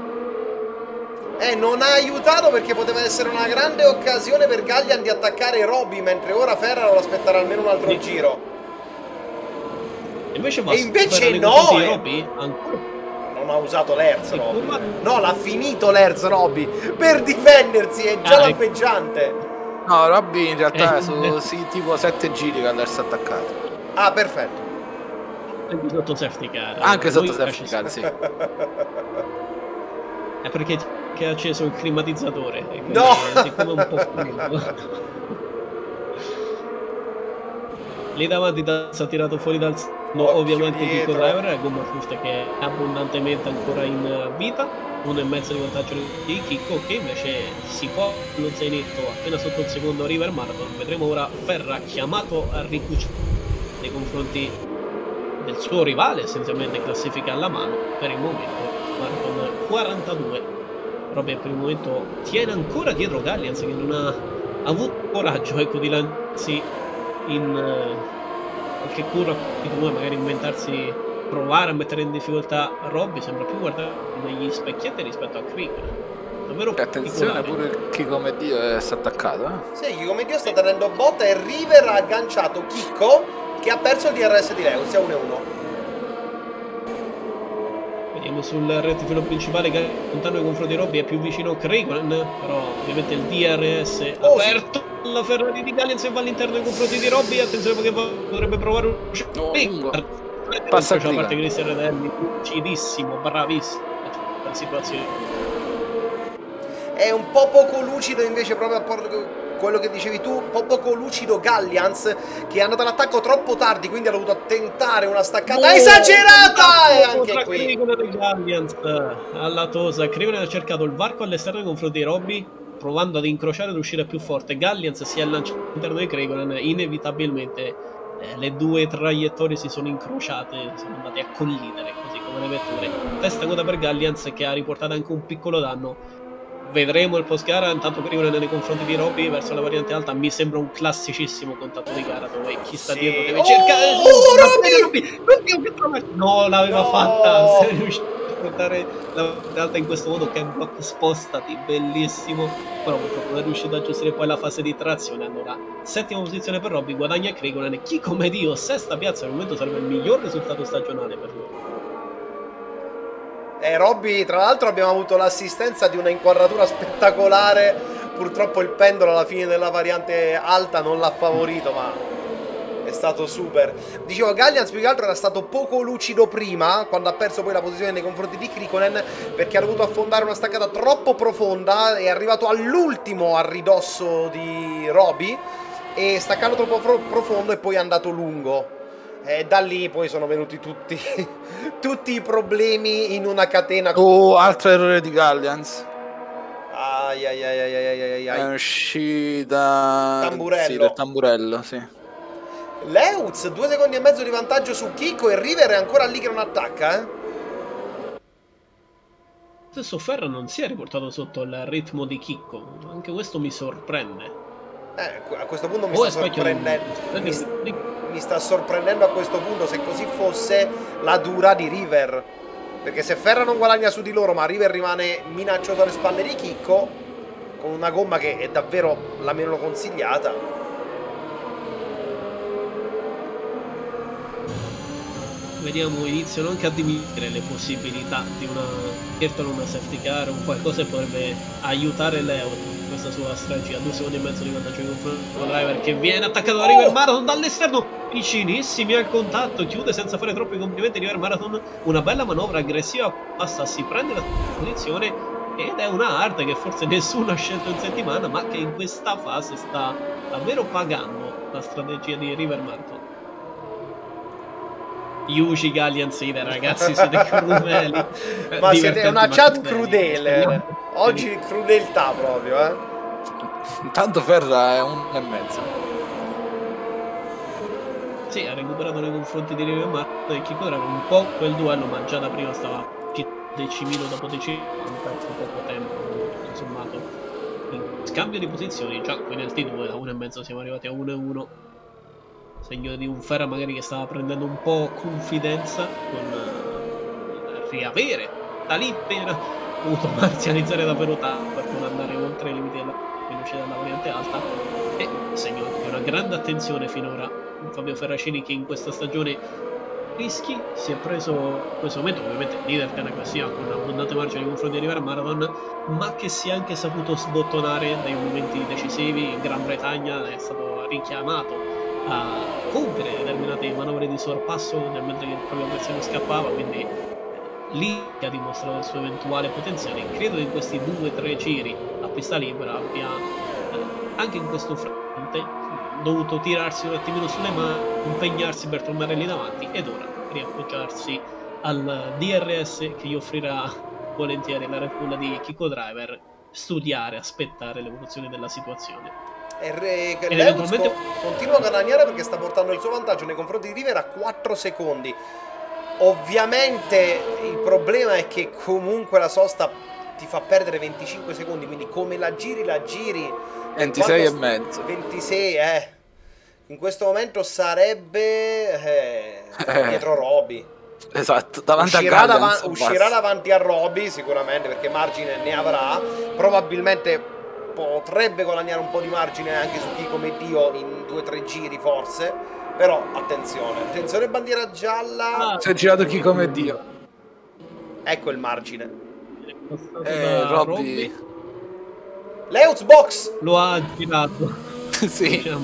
Non ha aiutato perché poteva essere una grande occasione per Gallian di attaccare Roby, mentre ora Ferra lo aspetterà almeno un altro giro. E invece no! Roby ancora non ha usato l'Hertz Roby. No, l'ha finito l'Hertz Roby per difendersi, è già lampeggiante. No, Roby in realtà sono tipo 7 giri che ha l'Hertz attaccato. Ah, perfetto. Anche sotto safety car. Anche sotto safety car, sì. È perché ha acceso il climatizzatore. No! Siccome un po' freddo. Lì davanti si è tirato fuori dal ovviamente il Chicco Driver, la gomma giusta che è abbondantemente ancora in vita, 1,5 di vantaggio di Chicco che invece si può lo zainetto appena sotto il secondo River Marathon. Vedremo ora Ferra chiamato a ricucire nei confronti del suo rivale, essenzialmente classifica alla mano per il momento. Marathon 42. Proprio per il momento tiene ancora dietro Gallians che non ha avuto coraggio di lanciarsi in qualche curva come magari inventarsi, provare a mettere in difficoltà Roby. Sembra più guardare negli specchietti rispetto a Krieger. Davvero attenzione, pure il Chicco Medio è attaccato. Sì, Chicco Medio sta tenendo botta e River ha agganciato Chicco che ha perso il DRS di Leuz, sia 1-1. Vediamo sul rettifilo principale che lontano nei confronti di Roby è più vicino Krigonen, però ovviamente il DRS è aperto. La Ferrari di Gallians va all'interno nei confronti di Roby. Attenzione perché potrebbe provare un passa a parte Cristian Redelli, lucidissimo, bravissimo la situazione. È un po' poco lucido invece, proprio a quello che dicevi tu, un po' poco lucido Gallians, che è andato all'attacco troppo tardi, quindi ha dovuto tentare una staccata esagerata. E anche qui Gallians alla tosa. Krigonen ha cercato il varco all'esterno nei confronti di Roby, provando ad incrociare ed uscire più forte, Gallians si è lanciato all'interno di Kragonen, inevitabilmente le due traiettorie si sono incrociate, sono andate a collidere, così come le vetture. Testa coda per Gallians, che ha riportato anche un piccolo danno. Vedremo il post gara. Intanto Kragonen nei confronti di Roby verso la variante alta. Mi sembra un classicissimo contatto di gara dove chi sta dietro deve cercare. Roby! No, l'aveva fatta. Sei riuscito a portare la variante alta in questo modo. Che blocco spostati, bellissimo. Però purtroppo non è riuscito a gestire poi la fase di trazione. Allora, settima posizione per Roby, guadagna Kragonen. Chi come Dio, sesta piazza al momento sarebbe il miglior risultato stagionale per lui. Robby, tra l'altro abbiamo avuto l'assistenza di una inquadratura spettacolare. Purtroppo il pendolo alla fine della variante alta non l'ha favorito, ma è stato super. Dicevo, Gallians più che altro era stato poco lucido prima, quando ha perso poi la posizione nei confronti di Kragonen, perché ha dovuto affondare una staccata troppo profonda. È arrivato all'ultimo a ridosso di Roby e staccando troppo profondo e poi è andato lungo. E da lì poi sono venuti tutti i problemi in una catena. Oh, altro errore di Gallians. Ai. È uscita Tamburello. Sì, del tamburello, sì. Leutz 2 secondi e mezzo di vantaggio su Kiko e River è ancora lì che non attacca, Stesso Ferra non si è riportato sotto il ritmo di Kiko. Anche questo mi sorprende. A questo punto mi sta sorprendendo. Mi sta sorprendendo a questo punto, se così fosse, la dura di River. Perché se Ferra non guadagna su di loro, ma River rimane minaccioso alle spalle di Kiko, con una gomma che è davvero la meno consigliata. Vediamo, iniziano anche a diminuire le possibilità di una safety car, un qualcosa che potrebbe aiutare Leo in questa sua strategia. 2 secondi e mezzo di vantaggio con Driver, che viene attaccato da River Marathon dall'esterno, vicinissimi al contatto, chiude senza fare troppi complimenti River Marathon. Una bella manovra aggressiva, passa, si prende la posizione ed è una hard che forse nessuno ha scelto in settimana, ma che in questa fase sta davvero pagando la strategia di River Marathon. Yuji Gallians, ragazzi, siete crudeli. Ma siete una chat crudele. Oggi crudeltà proprio, Intanto Ferra è 1,5. Sì, ha recuperato nei confronti di River Marathon e Kiko Driver un po' quel duello, ma già da prima stava decimino dopo decimino, hanno perso poco tempo, tutto sommato. In scambio di posizioni, già qui nel T2 da 1,5 siamo arrivati a 1-1. Segno di un Ferra magari che stava prendendo un po' confidenza con riavere da lì appena dovuto marzializzare davvero tanto per non andare oltre i limiti della velocità della variante alta, e segno di una grande attenzione finora Fabio Ferracini, che in questa stagione rischi si è preso in questo momento ovviamente leader della classifica con un abbondante margine nei confronti di River Marathon, ma che si è anche saputo sbottonare dai momenti decisivi. In Gran Bretagna è stato richiamato a compiere determinate manovre di sorpasso nel mentre che il proprio avversario scappava, quindi lì ha dimostrato il suo eventuale potenziale. Credo che in questi 2-3 giri a pista libera abbia anche in questo fronte dovuto tirarsi un attimino sulle mani, impegnarsi per tornare lì davanti ed ora riappoggiarsi al DRS che gli offrirà volentieri la Red Bull di Kiko Driver, studiare, aspettare l'evoluzione della situazione. E Leutz continua a guadagnare perché sta portando il suo vantaggio nei confronti di River a 4 secondi. Ovviamente il problema è che comunque la sosta ti fa perdere 25 secondi, quindi come la giri 26 e mezzo. 26, in questo momento sarebbe dietro Roby. Esatto, davanti a Gallians. Uscirà davanti a Roby sicuramente, perché margine ne avrà. Probabilmente potrebbe guadagnare un po' di margine anche su chi come Dio in 2-3 giri forse. Però attenzione, bandiera gialla. Si è girato chi come Dio. Ecco il margine. Roby. Leutz box lo ha girato. Sì, diciamo.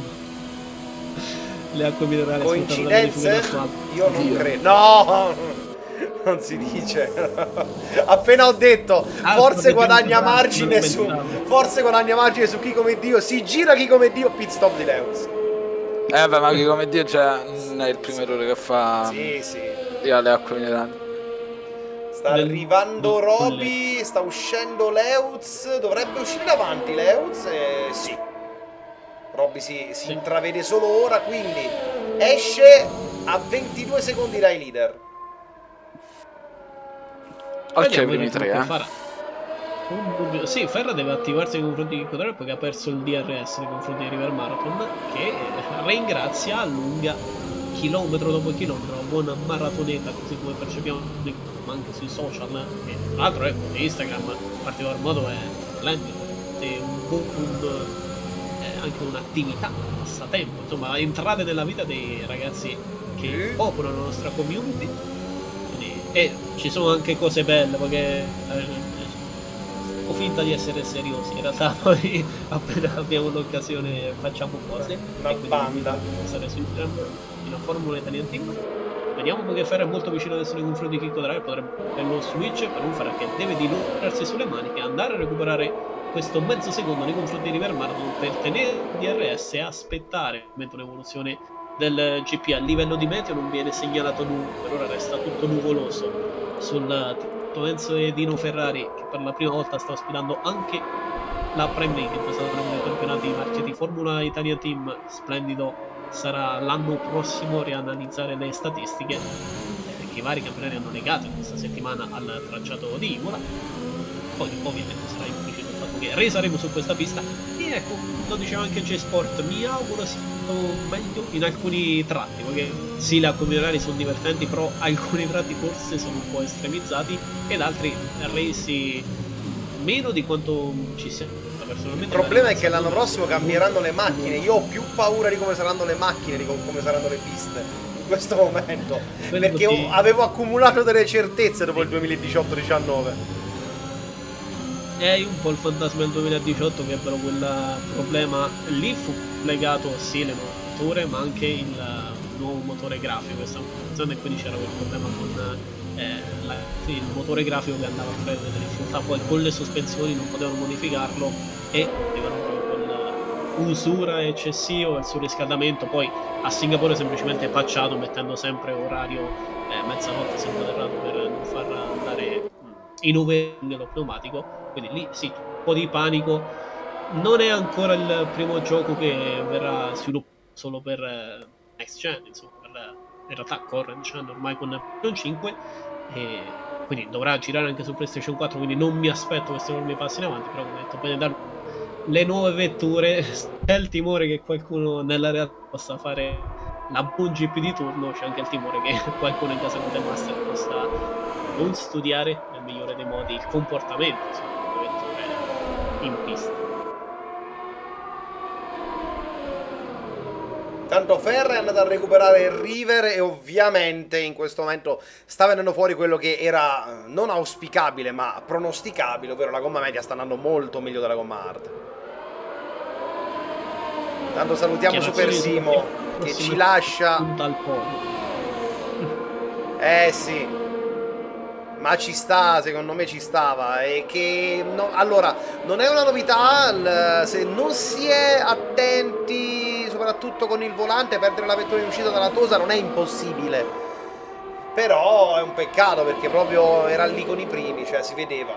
Le acque minerali. Coincidenze? Io non credo. No, non si dice. Appena ho detto forse guadagna margine su chi come Dio. Si gira chi come Dio. Pit stop di Leutz. Beh, ma chi come Dio non è il primo errore che fa. Sì. Alle acque minerali. Sta arrivando Roby, sta uscendo Leuz, dovrebbe uscire davanti Leuz, sì. Roby si intravede solo ora, quindi esce a 22 secondi dai leader. Occhio ai primi tre, Sì, Ferra deve attivarsi nei confronti di Chicco Driver perché ha perso il DRS nei confronti di River Marathon, che ringrazia, allunga chilometro dopo chilometro, una buona maratoneta, così come percepiamo anche sui social, e tra l'altro ecco, Instagram in particolar modo è splendido, è anche un'attività, un passatempo, insomma entrate nella vita dei ragazzi che popolano la nostra community, e ci sono anche cose belle perché ho finta di essere seriosi, in realtà poi appena abbiamo l'occasione facciamo cose, una banda stare su Instagram in una Formula Italian Team. Vediamo perché Ferra è molto vicino adesso nei confronti di Chicco Driver, potrebbe avere lo switch per un Ferra che deve dilungarsi sulle maniche, andare a recuperare questo mezzo secondo nei confronti di River Marathon per tenere il DRS e aspettare l'evoluzione del GP. A livello di meteo non viene segnalato nulla, per ora resta tutto nuvoloso sul Enzo e Dino Ferrari, che per la prima volta sta ospitando anche la Prime League in questo dei campionati marchiati Formula Italia Team. Splendido sarà l'anno prossimo rianalizzare le statistiche che i vari campionati hanno legato in questa settimana al tracciato di Imola. Poi ovviamente sarà implicito il fatto che resaremo su questa pista, e ecco, lo diceva anche J-Sport, mi auguro sia meglio in alcuni tratti, perché sì, le comunitari sono divertenti, però alcuni tratti forse sono un po' estremizzati ed altri resi meno di quanto ci sia personalmente. Il problema è che l'anno prossimo cambieranno le macchine, io ho più paura di come saranno le macchine, di come saranno le piste in questo momento, perché avevo accumulato delle certezze dopo il 2018-19. È un po' il fantasma del 2018, che però quel problema lì fu legato sì alle motore, ma anche il nuovo motore grafico, questa funzione, e quindi c'era quel problema con il motore grafico che andava a fare delle difficoltà, poi con le sospensioni non potevano modificarlo e avevano proprio usura eccessivo, il surriscaldamento. Poi a Singapore semplicemente patchato, mettendo sempre orario mezzanotte sempre errato per non far andare in overheating lo pneumatico. Quindi lì sì, un po' di panico. Non è ancora il primo gioco che verrà sviluppato solo per Next Gen, insomma, in realtà Current Gen ormai con PlayStation 5, e quindi dovrà girare anche su PlayStation 4, quindi non mi aspetto questi enormi passi in avanti, però come detto, bene dare le nuove vetture, c'è il timore che qualcuno nella realtà possa fare la buon GP di turno, c'è anche il timore che qualcuno in casa con Master possa non studiare nel migliore dei modi il comportamento, insomma, in pista. Tanto Ferra è andato a recuperare il River e ovviamente in questo momento sta venendo fuori quello che era non auspicabile ma pronosticabile, ovvero la gomma media sta andando molto meglio della gomma hard. Tanto salutiamo Super Simo che ci lascia. Sì. Ma ci sta, secondo me ci stava, e che no, allora non è una novità, se non si è attenti soprattutto con il volante, perdere la vettura in uscita dalla Tosa non è impossibile, però è un peccato perché proprio era lì con i primi, cioè si vedeva.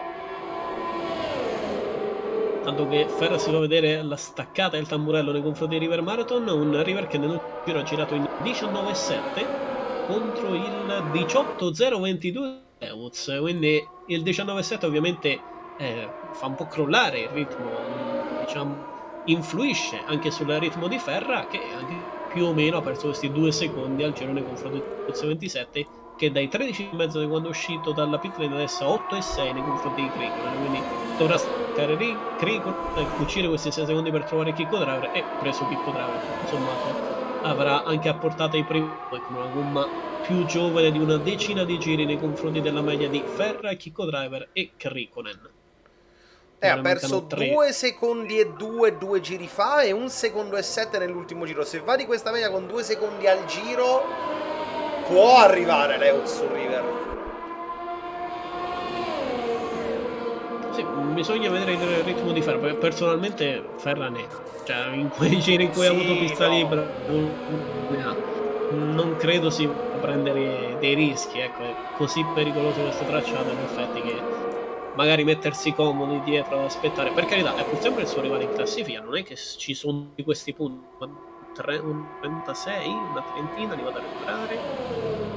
Tanto che Ferra si fa vedere la staccata del tamburello nei confronti di River Marathon, un River che nell'ultimo giro ha girato in 19.7 contro il 18.022 Leuz, quindi il 19.7 ovviamente fa un po' crollare il ritmo, diciamo, influisce anche sul ritmo di Ferra, che anche più o meno ha perso questi 2 secondi al giro nei confronti del 27, che dai 13,5 di quando è uscito dalla pit lane adesso a 8,6 nei confronti di Criconen, quindi dovrà staccare Criconen, cucire questi 6 secondi per trovare Chicco Driver, e preso Chicco Driver, insomma avrà anche apportato i primi con una gomma più giovane di una decina di giri nei confronti della media di Ferra, Chicco Driver e Criconen. Ha perso 2 secondi e 2 giri fa e 1 secondo e 7 nell'ultimo giro. Se va di questa media con 2 secondi al giro può arrivare Leuz su River. Sì, bisogna vedere il ritmo di Ferra, perché personalmente Ferra ne ha, cioè in quei giri in cui ha avuto pista libera non credo si prendere dei rischi, ecco, è così pericoloso questo tracciato in effetti che magari mettersi comodi dietro ad aspettare, per carità, è pur sempre il suo rivale in classifica, non è che ci sono di questi punti, ma un 36, una trentina, li vado a recuperare.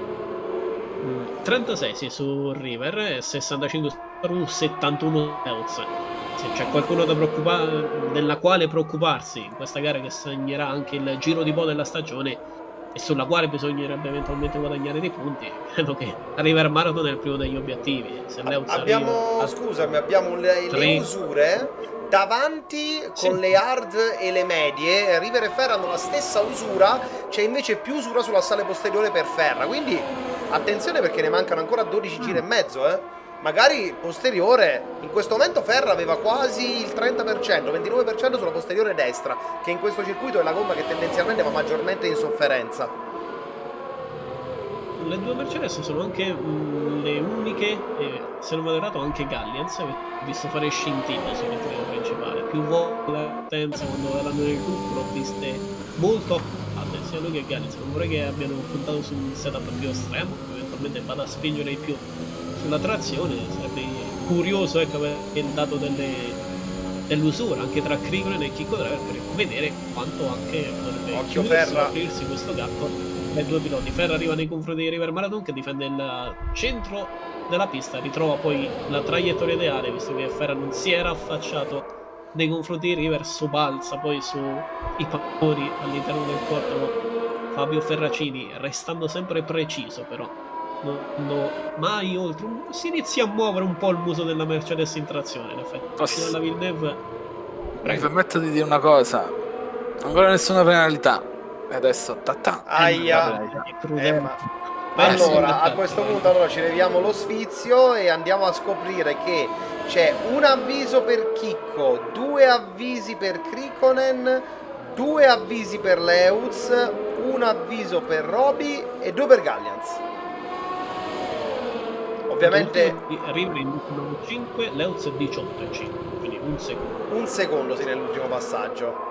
36 sì, su River e 65 su un 71 Euz. Se c'è qualcuno da della quale preoccuparsi in questa gara che segnerà anche il giro di boa della stagione e sulla quale bisognerebbe eventualmente guadagnare dei punti, credo che River Marathon è il primo degli obiettivi. Se Scusami, abbiamo le usure davanti con le hard e le medie. River e Ferra hanno la stessa usura, c'è invece più usura sulla sale posteriore per Ferra, quindi attenzione perché ne mancano ancora 12 giri e mezzo, magari posteriore. In questo momento Ferra aveva quasi il 30%, 29% sulla posteriore destra, che in questo circuito è la gomma che tendenzialmente va maggiormente in sofferenza. Le due Mercedes sono anche le uniche, se non vado errato anche Galliens, ho visto fare scintille sul trio principale, più volte la partenza quando erano nel gruppo l'ho viste molto occupate, sia lui che Galliens. Non vorrei che abbiano puntato su un setup più estremo, che eventualmente vada a spingere di più sulla trazione. Sarebbe curioso, ecco, avere il dato dell'usura anche tra Krikonen e Kiko Driver per vedere quanto anche potrebbe aprirsi questo gap dai due piloti. Ferra arriva nei confronti di River Marathon che difende il centro della pista, ritrova poi la traiettoria ideale, visto che Ferra non si era affacciato nei confronti di River, sobbalza poi sui pavori all'interno del corto Fabio Ferracini, restando sempre preciso però. Mai oltre, si inizia a muovere un po' il muso della Mercedes in trazione, in effetti. La Villeneuve, mi permetto di dire una cosa, ancora nessuna penalità e adesso allora a questo punto ci leviamo lo sfizio e andiamo a scoprire che c'è un avviso per Chicco, 2 avvisi per Krikonen, 2 avvisi per Leuz, un avviso per Roby e 2 per Gallians. Ovviamente River in 5, Leuz 18 e 5, quindi un secondo. Un secondo sì nell'ultimo passaggio.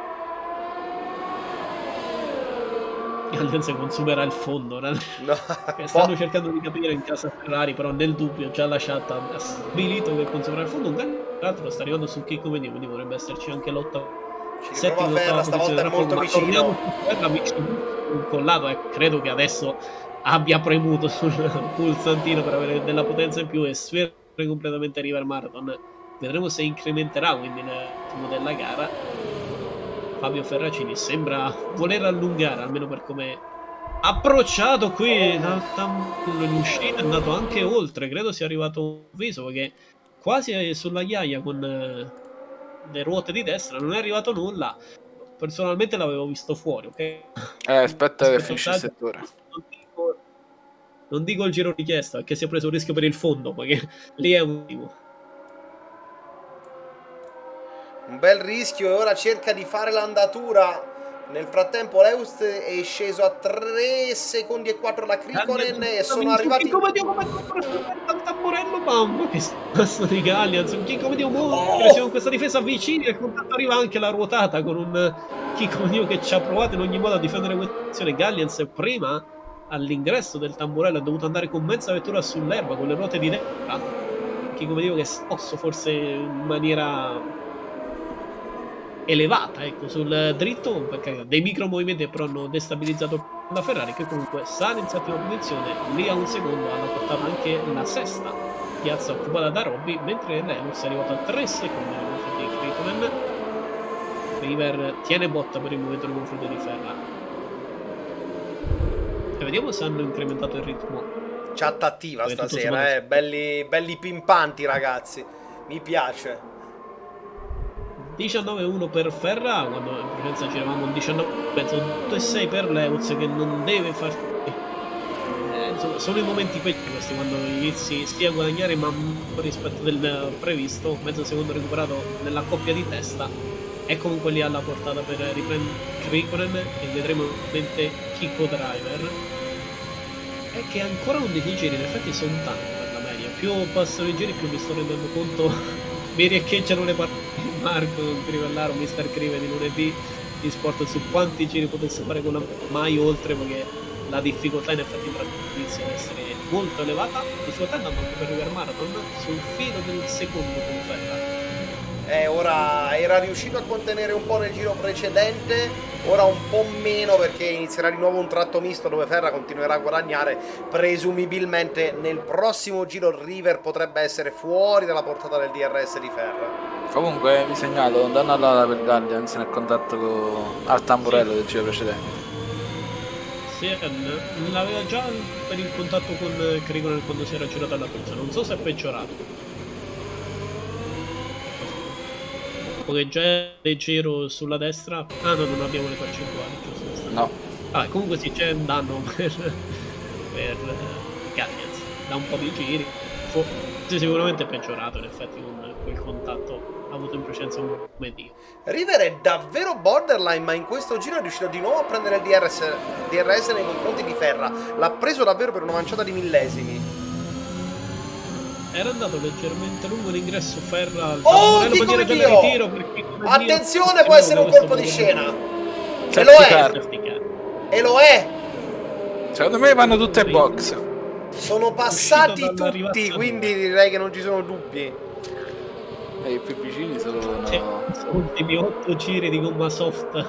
Gallians consumerà il fondo, no? Stanno cercando di capire in casa Ferrari, però nel dubbio già la chat ha stabilito che consumerà il fondo. Tra l'altro sta arrivando su Chicco Medio, quindi potrebbe esserci anche lotta. Settima Ferra stavolta è molto vicino. Collato, credo che adesso abbia premuto sul pulsantino per avere della potenza in più e sferre completamente River Marathon. Vedremo se incrementerà quindi nel ritmo della gara. Fabio Ferracini sembra voler allungare, almeno per come approcciato qui in uscita, è andato anche oltre, credo sia arrivato un viso perché quasi sulla ghiaia con le ruote di destra non è arrivato nulla. Personalmente l'avevo visto fuori, ok? Aspetta che finisce il settore. Non dico il giro richiesto, perché si è preso un rischio per il fondo, perché lì è un bel rischio e ora cerca di fare l'andatura. Nel frattempo Leust è sceso a 3 secondi e 4 da Krikonen e sono arrivati... Come Dio, come il tamburello, mamma che spasso di Gallians, come Dio, molto con questa difesa vicini, al contatto arriva anche la ruotata con un Chicco Dio che ci ha provato in ogni modo a difendere questa azione. Gallians prima all'ingresso del tamburello ha dovuto andare con mezza vettura sull'erba con le ruote di destra, Chicco Dio che è scosso forse in maniera elevata, ecco, sul dritto, perché dei micro movimenti però hanno destabilizzato la Ferrari, che comunque sale in settima posizione, lì a un secondo hanno portato anche la sesta piazza occupata da Roby, mentre Lennox è arrivato a 3 secondi nei confronti di Krikonen. River tiene botta per il momento nei confronti di Ferra e vediamo se hanno incrementato il ritmo. Chat attiva stasera, belli pimpanti ragazzi, mi piace. 19-1 per Ferra, quando in precedenza c'eravamo 19,6 per Leuz che non deve far... insomma, sono i momenti peggiori questi, quando inizi sia a guadagnare ma rispetto del previsto, mezzo secondo recuperato nella coppia di testa, è comunque lì alla portata per riprendere Krikonen e vedremo ovviamente Chicco Driver, e che ancora 11 giri, in effetti sono tanti per la media, più passano i giri più mi sto rendendo conto mi riecheggiano le partite. Marco Crivellaro, Mister Crive di lunedì, Sport su quanti giri potesse fare con la mai oltre, perché la difficoltà in effetti inizia ad essere molto elevata. Il suo tempo anche per River Marathon sul filo del secondo con Ferra. Ora era riuscito a contenere un po' nel giro precedente, ora un po' meno perché inizierà di nuovo un tratto misto dove Ferra continuerà a guadagnare. Presumibilmente nel prossimo giro River potrebbe essere fuori dalla portata del DRS di Ferra. Comunque vi segnalo, andando all'ala per Gallians nel contatto al tamburello del giro precedente. Sì, l'aveva già per il contatto con Crigonen quando si era girato alla corsa, non so se è peggiorato. Che già è leggero sulla destra. Ah no, non abbiamo le percentuali, giusto? No. Ah, comunque sì, c'è un danno per Gallians da un po' di giri. Sì, sicuramente è peggiorato in effetti con quel contatto avuto in precedenza un medio. River è davvero borderline, ma in questo giro è riuscito di nuovo a prendere il DRS nei confronti di Ferra. L'ha preso davvero per una manciata di millesimi. Era andato leggermente lungo l'ingresso Ferra al Dio come Dio! Ritiro perché, attenzione, può essere un colpo di scena. E lo è! E lo è! Secondo me vanno tutte ai box. Sono passati tutti, quindi direi che non ci sono dubbi. E i più vicini sono... ultimi 8 giri di gomma soft.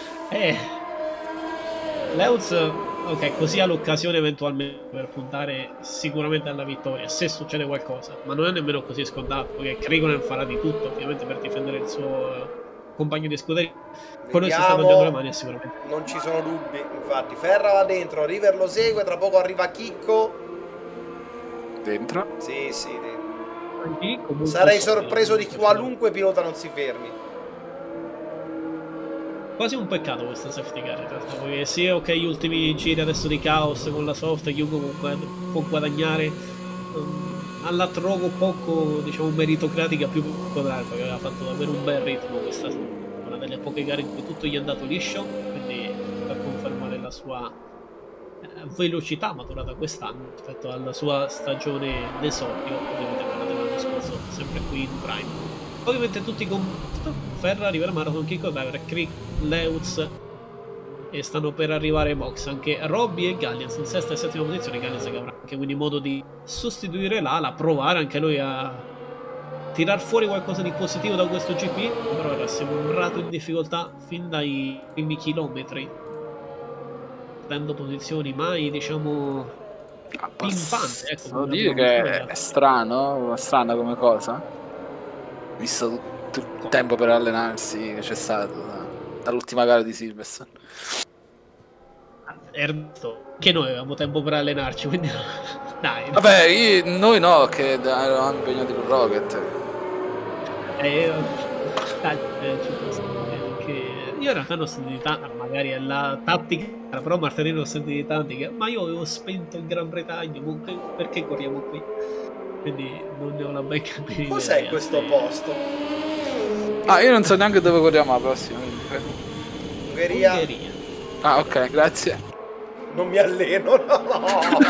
Leuz, ok, così ha l'occasione eventualmente per puntare sicuramente alla vittoria se succede qualcosa, ma non è nemmeno così scontato, perché Crigonen farà di tutto ovviamente per difendere il suo compagno di scuderia. Quello si sta mangiando le mani sicuramente. Non ci sono dubbi, infatti Ferra va dentro, River lo segue, tra poco arriva Chicco. Dentro? Sì, dentro. Sarei sorpreso di qualunque pilota non si fermi. Quasi un peccato questa safety car in realtà, perché sì, ok, gli ultimi giri adesso di caos con la soft, chiunque può guadagnare. La trovo poco, diciamo, meritocratica, più quadrata, perché aveva fatto davvero un bel ritmo questa, una delle poche gare in cui tutto gli è andato liscio, quindi per confermare la sua velocità maturata quest'anno rispetto alla sua stagione d'esordio, ovviamente quella dell'anno scorso, sempre qui in Prime. Ovviamente tutti con Ferra, River Marathon, Kiko Driver, Crick, Leuz, e stanno per arrivare ai box anche Robbie e Gallians in sesta e settima posizione. Gallians che avrà anche quindi modo di sostituire l'ala, provare anche lui a tirar fuori qualcosa di positivo da questo GP, però era sembrato in difficoltà fin dai primi chilometri, perdendo posizioni mai, diciamo, pimpanti. Ecco, devo dire che è strana come cosa, visto tutto il tempo per allenarsi che c'è stato dall'ultima gara di Silverstone. Ernesto, che noi avevamo tempo per allenarci, quindi dai. Vabbè, noi no, che eravamo impegnati con Rocket. Io in realtà non ho sentito tanto, magari è la tattica, però martedì non ho sentito tantica, ma io avevo spento il Gran Bretagna, comunque perché corriamo qui? Quindi non ne ho la ben capita. Cos'è questo posto? Io non so neanche dove corriamo la prossima. Ungheria. Ah, ok, grazie. Non mi alleno, no.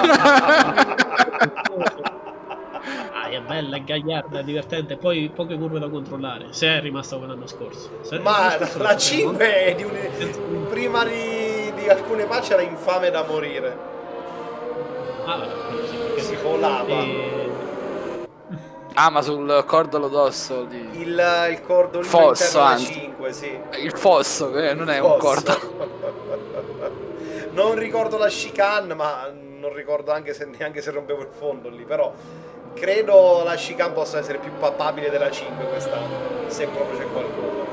È bella, è gagliarda, è divertente, poi poche curve da controllare, se è rimasto come l'anno scorso. Ma la 5 prima di alcune patch era infame da morire. Si volava. Ma sul cordolo d'osso di... il cordolo fosso, anzi. 5, sì. Il fosso, che non è un cordolo. Non ricordo la chicane, ma non ricordo neanche se rompevo il fondo lì, però credo la chicane possa essere più papabile della 5 quest'anno, se proprio c'è qualcosa.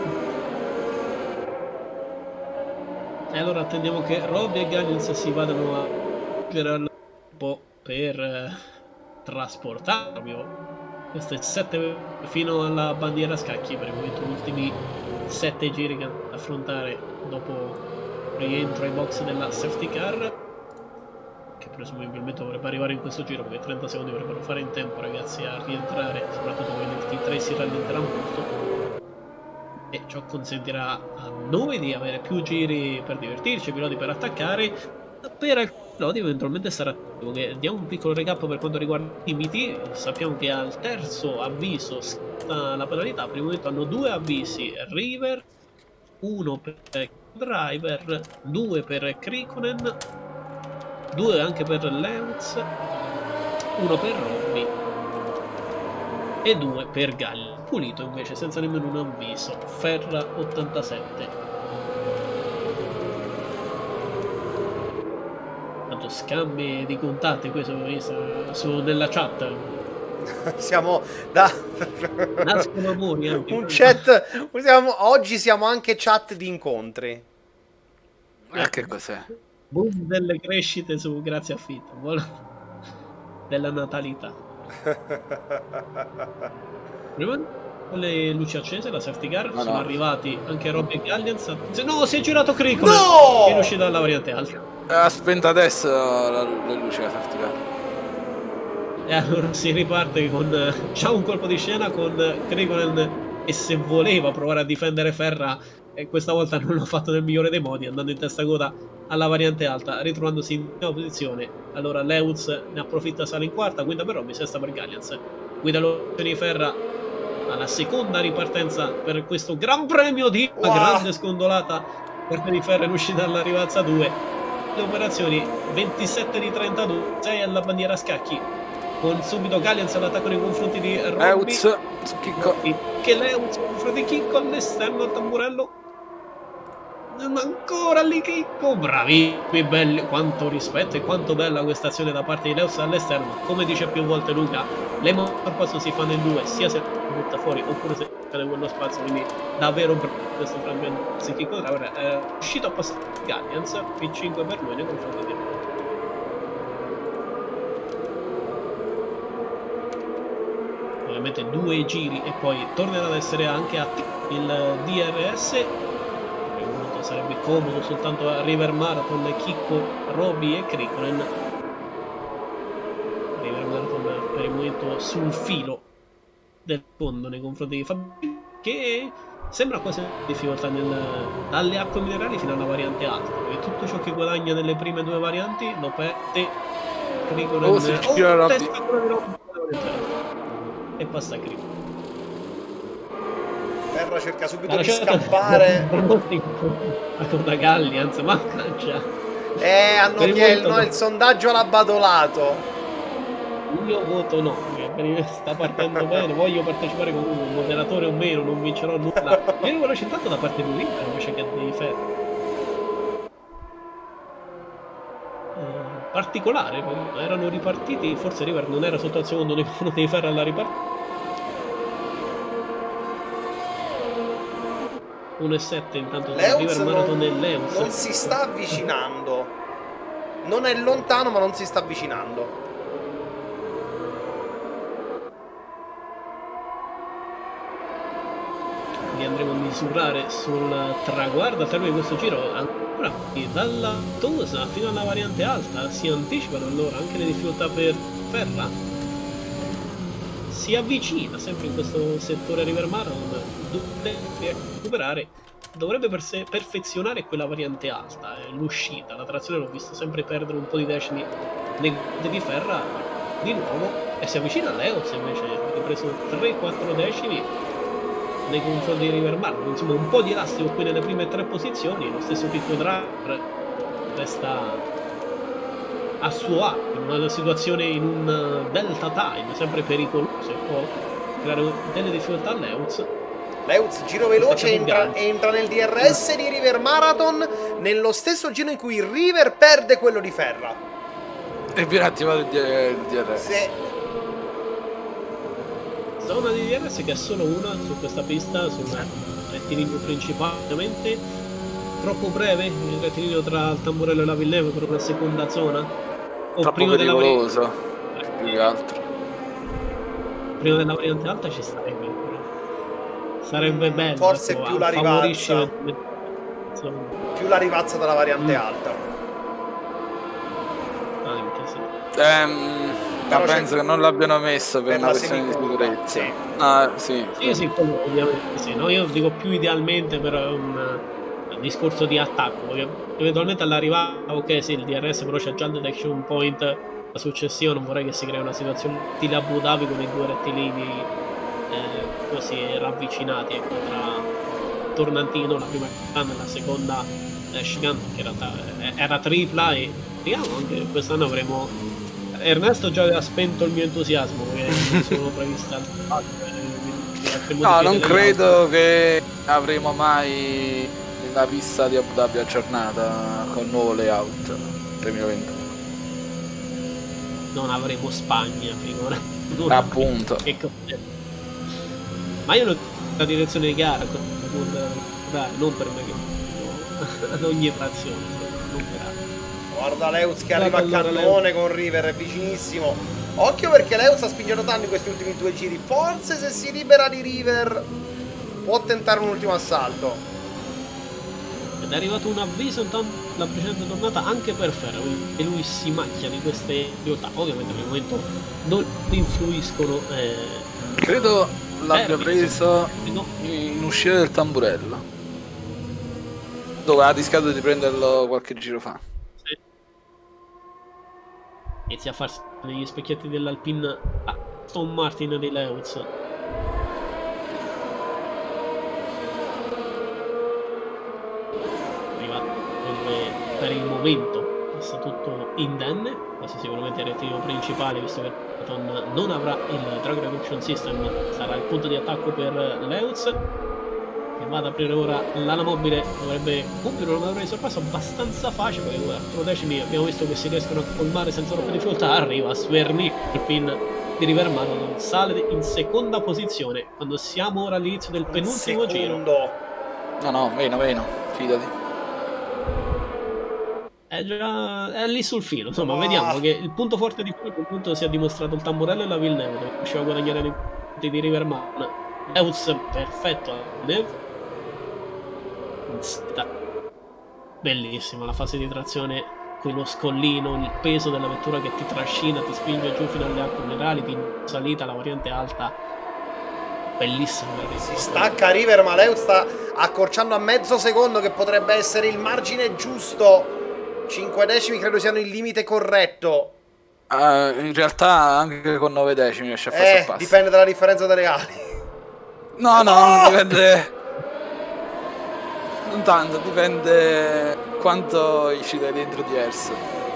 E allora attendiamo che Robbie e Gallians si vadano a girare un po' per trasportarlo. Questo è 7 fino alla bandiera a scacchi per il momento, gli ultimi 7 giri da affrontare dopo rientro ai box della safety car, che presumibilmente dovrebbe arrivare in questo giro, perché 30 secondi dovrebbero fare in tempo, ragazzi, a rientrare, soprattutto quando il T3 si rallenterà molto, e ciò consentirà a noi di avere più giri per divertirci, piloti per attaccare, per alcuni piloti eventualmente sarà attivo. Diamo un piccolo recap per quanto riguarda i limiti. Sappiamo che al terzo avviso scatta la penalità, per il momento hanno 2 avvisi River, 1 per Driver, 2 per Krikonen, 2 anche per Lewis, 1 per Robby e 2 per Galli. Pulito invece senza nemmeno un avviso, Ferra 87. Tanto scambi di contatti, questo nella chat. Siamo da Nascono amori anche. un chat. Oggi siamo anche chat di incontri. Che cos'è? Boom delle crescite grazie a Fit. Della natalità. Prima con le luci accese, la safety car, sono arrivati anche Robby e Gallians. No, si è girato Krikonen. No! È uscito dalla variante alta. Ha spento adesso le luci della safety car. E allora si riparte con già un colpo di scena con Krikonen, e se voleva provare a difendere Ferra, e questa volta non l'ha fatto nel migliore dei modi, andando in testa coda alla variante alta, ritrovandosi in prima posizione. Allora Lewis ne approfitta, sale in quarta, guida per Robby, sesta per Gallians, guida l'opzione di Ferra alla seconda ripartenza per questo Gran Premio di una grande scondolata parte di Ferra in uscita dalla rivalsa 2. Le operazioni 27 di 32, 6 alla bandiera a scacchi, con subito Gallians all'attacco nei confronti di Robby, Lewis su Chicco, che Lewis nei confronti di Chicco all'esterno al tamburello. Ancora lì Chicco, bravi, belli, quanto rispetto e quanto bella questa azione da parte di Lewis all'esterno. Come dice più volte Luca, le motorpasso si fanno in due, sia se butta fuori oppure se cade quello spazio, quindi davvero per questo frangente se Chicco Driver è riuscito a passare Gallians, P5 per lui nei confronti di Robby. Ovviamente 2 giri e poi tornerà ad essere anche attivo il DRS. Sarebbe comodo soltanto a River Marathon, Chicco, Robby e Krikonen. River Marathon per il momento sul filo del fondo nei confronti di Fabio, che sembra quasi in difficoltà dalle acque minerali fino alla variante alta, perché tutto ciò che guadagna nelle prime due varianti lo perde Krikonen. E passa Krikonen. Ferra cerca subito di scappare. Da Gallians, mannaggia. Hanno il sondaggio l'ha badolato. Io voto no, perché sta partendo bene, voglio partecipare con un moderatore o meno, non vincerò nulla. Io ero citato da parte di River invece che di Ferra. Particolare, erano ripartiti, forse River non era sotto al secondo nei confronti di Ferra alla ripartita. 1,7 intanto tra River Marathon e Lewis. Non si sta avvicinando. Non è lontano, ma non si sta avvicinando. Li andremo a misurare sul traguardo al termine di questo giro. Ancora dalla Tosa fino alla variante alta si anticipano allora anche le difficoltà per Ferra. Si avvicina sempre in questo settore River Marathon, dovrebbe perfezionare quella variante alta, l'uscita, la trazione l'ho visto sempre perdere un po' di decimi nei di Ferra di nuovo, e si avvicina a Lewis invece, ha preso 3-4 decimi nei confronti di River Marathon, insomma un po' di elastico qui nelle prime 3 posizioni. Lo stesso Chicco Driver resta a suo agio in una situazione, in un delta time sempre pericoloso, e può creare delle difficoltà a Lewis. Giro veloce, entra nel DRS di River Marathon nello stesso giro in cui River perde quello di Ferra e viene attivato il DRS. Sì. Zona di DRS che è solo una su questa pista, sul rettilineo principale, ovviamente troppo breve il rettilineo tra il tamburello e la Villeneuve, proprio la seconda zona, o troppo prima della variante di altro. Prima della variante alta ci sarebbe bello, forse più la rivazza dalla variante alta. Anche sì. Ma penso che non l'abbiano messo per una questione di sicurezza. Sì. Sì, ovviamente sì. No, io dico più idealmente per un discorso di attacco, perché eventualmente all'arrivata, ok, sì, il DRS però c'è già il detection point, la successiva non vorrei che si crea una situazione stile Abu Dhabi con i due rettilini così ravvicinati, ecco, tornantino, la prima chicane, la seconda chicane che in realtà era tripla, e vediamo anche quest'anno avremo... Ernesto già aveva spento il mio entusiasmo perché sono previste no, non credo che avremo mai la pista di Abu Dhabi aggiornata con nuovo layout 2020. Non avremo Spagna prima. Appunto. Ma io la direzione di gara non per me che ad ogni frazione, non per altro. Guarda Leuz che arriva a cannone con River, è vicinissimo. Occhio perché Leuz ha spinto tanto in questi ultimi 2 giri. Forse se si libera di River può tentare un ultimo assalto. Ed è arrivato un avviso intanto la precedente tornata anche per Ferra, e lui si macchia di queste realtà. Ovviamente nel momento non influiscono. Credo l'abbia preso in uscita del tamburello, dove ha rischiato di prenderlo qualche giro fa. Inizia a farsi negli specchietti dell'Alpine Aston Martin di Leuz. Arriva per il momento sta tutto indenne. Questo sicuramente è il rettilineo principale, visto che Hamilton non avrà il drag reduction system, sarà il punto di attacco per Leuz, che va ad aprire ora l'ala mobile. Dovrebbe compiere una manovra di sorpasso abbastanza facile, perché 4 decimi abbiamo visto che si riescono a colmare senza troppe difficoltà. Arriva Sverny, il pin di River Marathon, sale in seconda posizione quando siamo ora all'inizio del penultimo giro. No, meno, fidati. È lì sul filo, insomma, vediamo che il punto forte di quel punto si è dimostrato il tamburello e la Villeneuve, dove riusciva a guadagnare nei punti di River Marathon. Leuz perfetto, bellissima la fase di trazione, quello scollino, il peso della vettura che ti trascina, ti spinge giù fino alle acque minerali, di salita, la variante alta, bellissimo. Si stacca River, ma Leuz sta accorciando a mezzo secondo, che potrebbe essere il margine giusto. 5 decimi credo siano il limite corretto. In realtà anche con 9 decimi riesce a fare sorpasso. Dipende dalla differenza delle ali. No, dipende. Non tanto, dipende quanto esci dai dentro diverso.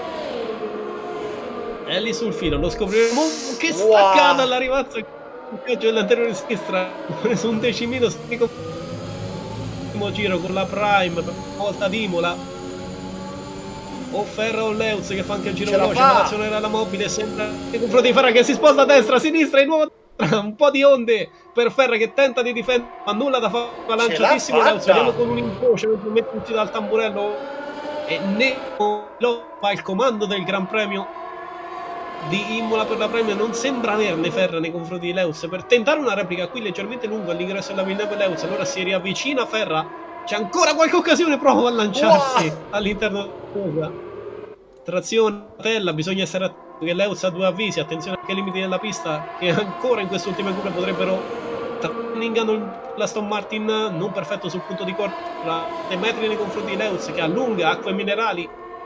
È lì sul filo, lo scopriremo. Che staccata all'arrivata, il caccio dell'anteriore sinistra, su un decimino, ultimo giro con la Prime, per volta di Imola. O Ferra o Leuz che fa anche il giro veloce, ma l'azione della mobile sembra nei confronti di Ferra che si sposta a destra, a sinistra, di nuovo un po' di onde per Ferra che tenta di difendere, ma nulla da fare, lanciatissimo Leuz, vediamo con un incrocio metterci dal tamburello, e Nemo fa il comando del Gran Premio di Imola per la Premio. Non sembra averne Ferra nei confronti di Leuz per tentare una replica qui leggermente lunga all'ingresso della Villeneuve. Leuz allora si riavvicina Ferra, c'è ancora qualche occasione, prova a lanciarsi all'interno della trazione tella, bisogna essere attenti che Leuz ha 2 avvisi, attenzione anche ai limiti della pista che ancora in queste ultime curve potrebbero trainingano l'Aston Martin non perfetto sul punto di corsa, dei metri nei confronti di Leuz che allunga acque minerali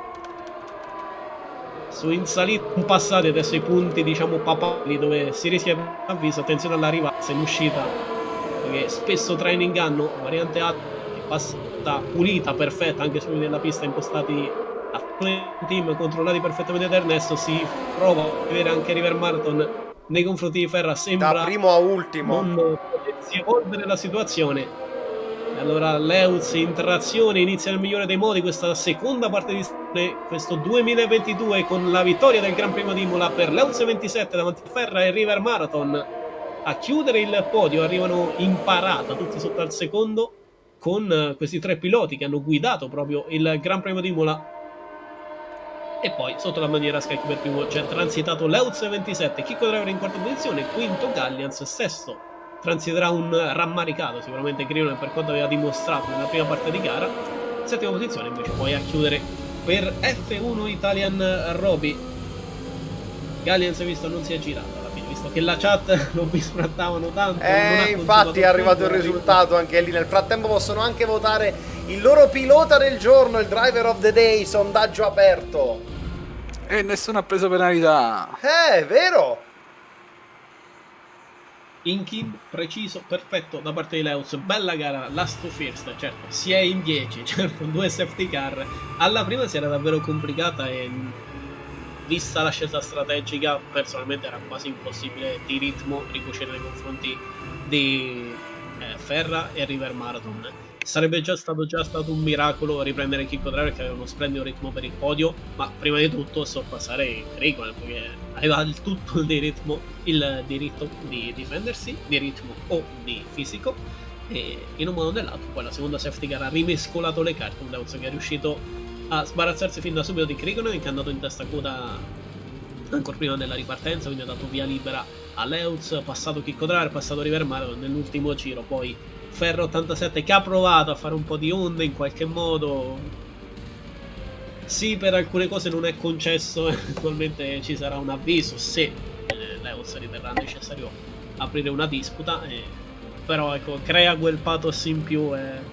su in salita, un passati adesso i punti diciamo papali dove si rischia avviso, attenzione alla rivazza in uscita perché spesso trae in inganno, variante alta passata pulita, perfetta anche sui della pista impostati a team controllati perfettamente da Ernesto. Si prova a vedere anche River Marathon nei confronti di Ferra, sembra da primo a ultimo non potersi evolvere la situazione. E allora Leuz in trazione inizia nel migliore dei modi questa seconda parte di questo 2022 con la vittoria del Gran Premio di Imola per Leuz 27 davanti a Ferra e River Marathon. A chiudere il podio arrivano in parata tutti sotto al secondo con questi 3 piloti che hanno guidato proprio il Gran Premio di Imola. E poi sotto la bandiera Sky per primo c'è transitato Leuz 27, Chicco Driver in quarta posizione, quinto Gallians, sesto transiterà un rammaricato sicuramente Grione per quanto aveva dimostrato nella prima parte di gara, settima posizione invece poi a chiudere per F1 Italian Roby. Gallians visto non si è girato alla fine, visto che la chat lo bisfrattavano tanto. Infatti è arrivato il risultato anche lì. Nel frattempo possono anche votare il loro pilota del giorno, il driver of the day, sondaggio aperto. E nessuno ha preso penalità. È vero. in-kill, preciso, perfetto da parte di Leuz, bella gara, last to first, certo, si è in 10, certo, 2 safety car, alla prima si era davvero complicata e vista la scelta strategica personalmente era quasi impossibile di ritmo ricucire nei confronti di Ferra e River Marathon. Sarebbe già stato un miracolo riprendere Chicco Driver, che aveva uno splendido ritmo per il podio, ma prima di tutto sorpassare Raikkonen, perché aveva tutto il diritto di difendersi, di ritmo o di fisico, e in un modo o nell'altro poi la seconda safety car ha rimescolato le carte, un Leuz che è riuscito a sbarazzarsi fin da subito di Raikkonen, che è andato in testa coda ancora prima della ripartenza, quindi ha dato via libera a Leuz, passato Chicco Driver, passato River Marathon nell'ultimo giro, poi Ferro 87 che ha provato a fare un po' di onde in qualche modo. Sì, per alcune cose non è concesso, eventualmente ci sarà un avviso se Leuz riterrà necessario aprire una disputa, però ecco, crea quel pathos in più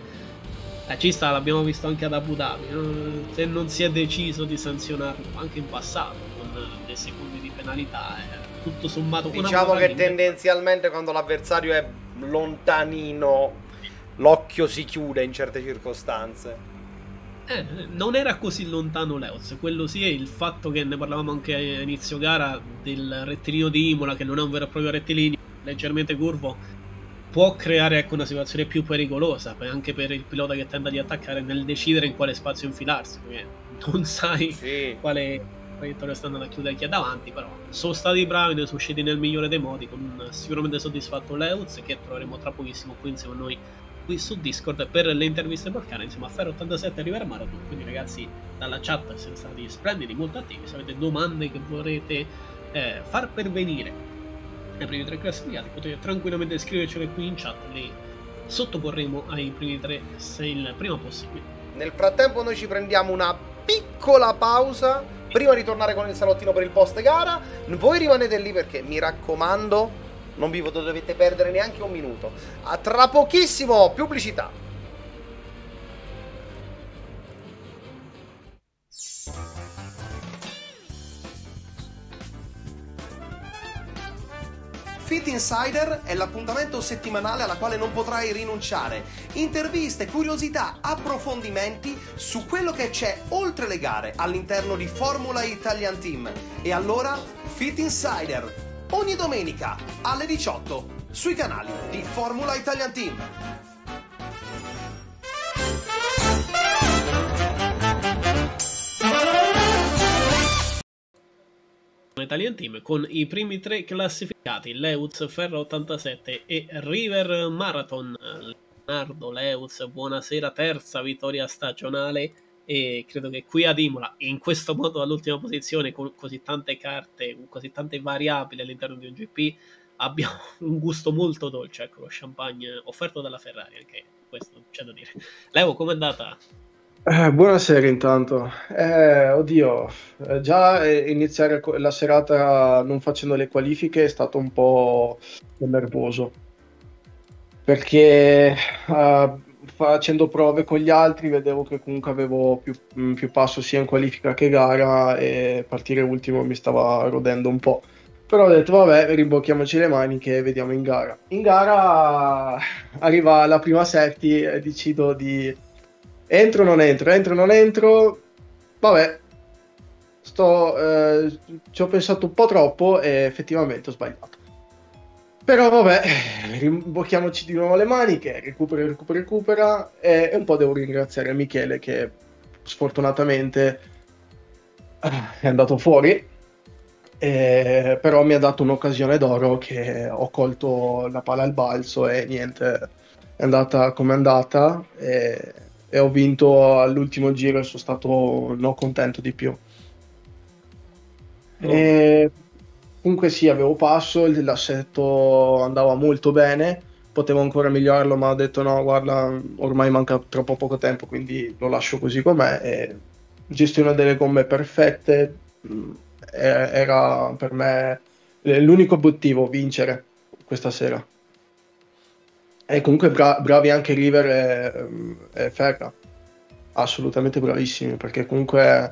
ci sta, l'abbiamo visto anche ad Abu Dhabi, se non si è deciso di sanzionarlo anche in passato con dei secondi di penalità, tutto sommato diciamo che tendenzialmente quando l'avversario è lontanino l'occhio si chiude in certe circostanze. Non era così lontano Leuz, quello sì, è il fatto che ne parlavamo anche a inizio gara del rettilineo di Imola, che non è un vero e proprio rettilineo, leggermente curvo, può creare ecco, una situazione più pericolosa anche per il pilota che tenta di attaccare nel decidere in quale spazio infilarsi, perché non sai quale traiettoria sta andando a chiudere chi è davanti, però sono stati bravi, ne sono usciti nel migliore dei modi, con un sicuramente soddisfatto Leuz, che troveremo tra pochissimo qui insieme a noi qui su Discord per le interviste balcane insieme a Ferro 87 e River Marathon. Quindi ragazzi, dalla chat siete stati splendidi, molto attivi. Se avete domande che vorrete far pervenire ai primi 3 classificati, potete tranquillamente scrivercele qui in chat, li sottoporremo ai primi 3 se il prima possibile. Nel frattempo noi ci prendiamo una piccola pausa prima di tornare con il salottino per il post gara. Voi rimanete lì perché mi raccomando non vi dovete perdere neanche un minuto. A tra pochissimo, pubblicità. Fit Insider è l'appuntamento settimanale alla quale non potrai rinunciare. Interviste, curiosità, approfondimenti su quello che c'è oltre le gare all'interno di Formula Italian Team. E allora, Fit Insider, ogni domenica alle 18 sui canali di Formula Italian Team. Italian Team con i primi 3 classificati, Leuz, Ferro 87 e River Marathon. Leonardo Leuz, buonasera, terza vittoria stagionale, e credo che qui ad Imola, in questo modo all'ultima posizione, con così tante carte, con così tante variabili all'interno di un GP, abbiamo un gusto molto dolce, ecco, lo champagne offerto dalla Ferrari, anche questo c'è da dire. Leo, com'è andata? Buonasera intanto. Oddio, già iniziare la serata non facendo le qualifiche è stato un po' nervoso, perché facendo prove con gli altri vedevo che comunque avevo più passo sia in qualifica che gara, e partire ultimo mi stava rodendo un po'. Però ho detto vabbè, rimbocchiamoci le maniche e vediamo in gara. In gara arriva la prima safety e decido di entro o non entro, vabbè, ci ho pensato un po' troppo e effettivamente ho sbagliato. Però vabbè, rimbocchiamoci di nuovo le maniche, recupera, e un po' devo ringraziare Michele che sfortunatamente è andato fuori, però mi ha dato un'occasione d'oro che ho colto la palla al balzo e niente, è andata come è andata, e ho vinto all'ultimo giro e sono stato non contento di più. E comunque sì, avevo passo, l'assetto andava molto bene, potevo ancora migliorarlo, ma ho detto no, guarda, ormai manca troppo poco tempo, quindi lo lascio così com'è. E gestione delle gomme perfette, era per me l'unico obiettivo, vincere questa sera. E comunque bravi anche River e Ferra, assolutamente bravissimi, perché comunque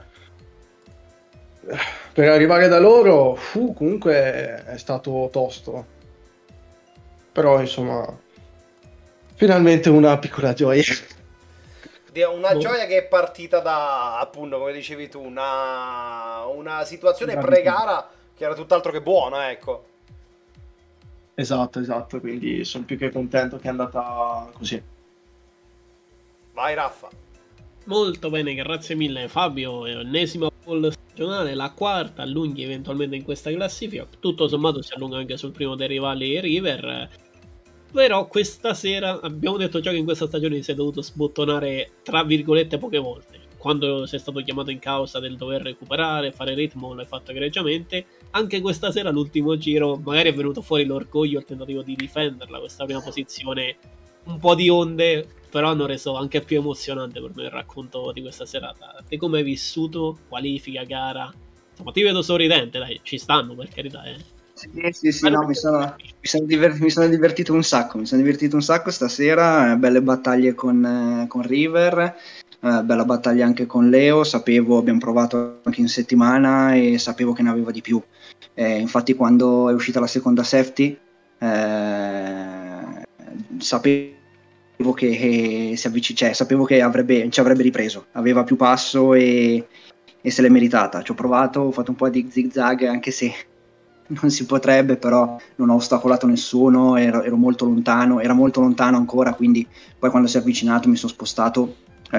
per arrivare da loro comunque è stato tosto. però insomma finalmente una piccola gioia. Una gioia che è partita da, appunto, come dicevi tu, una situazione pre-gara che era tutt'altro che buona, ecco. Esatto, quindi sono più che contento che è andata così. Vai Raffa. Molto bene, grazie mille Fabio, è l'ennesima pole stagionale, la quarta, allunghi eventualmente in questa classifica, tutto sommato si allunga anche sul primo dei rivali River, però questa sera abbiamo detto già che in questa stagione si è dovuto sbottonare tra virgolette poche volte. Quando sei stato chiamato in causa del dover recuperare, fare ritmo, l'hai fatto egregiamente. Anche questa sera, l'ultimo giro, magari è venuto fuori l'orgoglio, il tentativo di difenderla, questa prima posizione, un po' di onde, però hanno reso anche più emozionante per me il racconto di questa serata. Te come hai vissuto? Qualifica, gara? Insomma, ti vedo sorridente, dai, ci stanno per carità, Sì, no, mi sono divertito un sacco, stasera, belle battaglie con River, bella battaglia anche con Leo, abbiamo provato anche in settimana e sapevo che ne aveva di più. Infatti quando è uscita la seconda safety, sapevo che sapevo che ci avrebbe ripreso, aveva più passo e se l'è meritata. Ci ho provato, ho fatto un po' di zigzag, anche se non si potrebbe, però non ho ostacolato nessuno, ero molto lontano, era molto lontano ancora, quindi poi quando si è avvicinato mi sono spostato,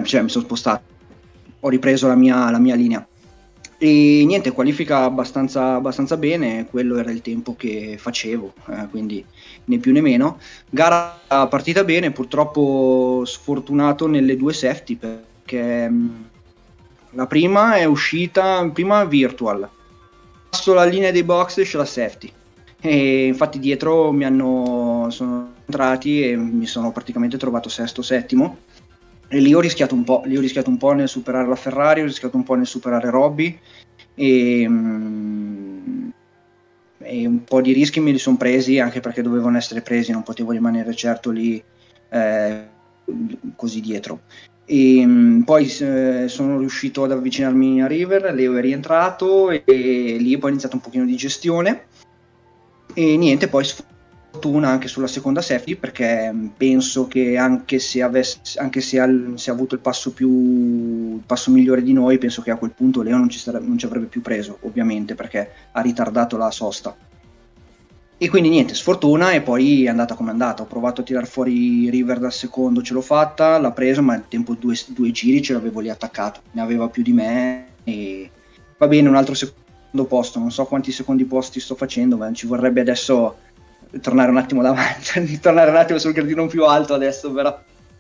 ho ripreso la mia linea. E niente, qualifica abbastanza bene, quello era il tempo che facevo, quindi né più né meno. Gara partita bene, purtroppo sfortunato nelle due safety, perché la prima è uscita, prima virtual, passo la linea dei box, esce la safety, e infatti dietro sono entrati e mi sono praticamente trovato sesto, settimo, e lì ho rischiato un po' nel superare la Ferrari, ho rischiato un po' nel superare Robby, e un po' di rischi me li sono presi, anche perché dovevano essere presi, non potevo rimanere certo lì così dietro. E poi sono riuscito ad avvicinarmi a River, Leo è rientrato e lì poi ho iniziato un pochino di gestione e niente, poi sfortuna anche sulla seconda safety, perché penso che anche se ha avuto il passo migliore di noi, penso che a quel punto Leo non ci avrebbe più preso, ovviamente, perché ha ritardato la sosta. E quindi niente, sfortuna, e poi è andata come è andata. Ho provato a tirar fuori River dal secondo, ce l'ho fatta, l'ha preso, ma il tempo due giri ce l'avevo lì attaccato, ne aveva più di me e va bene, un altro secondo posto, non so quanti secondi posti sto facendo, ma ci vorrebbe adesso tornare un attimo davanti, tornare un attimo sul gradino più alto adesso, però.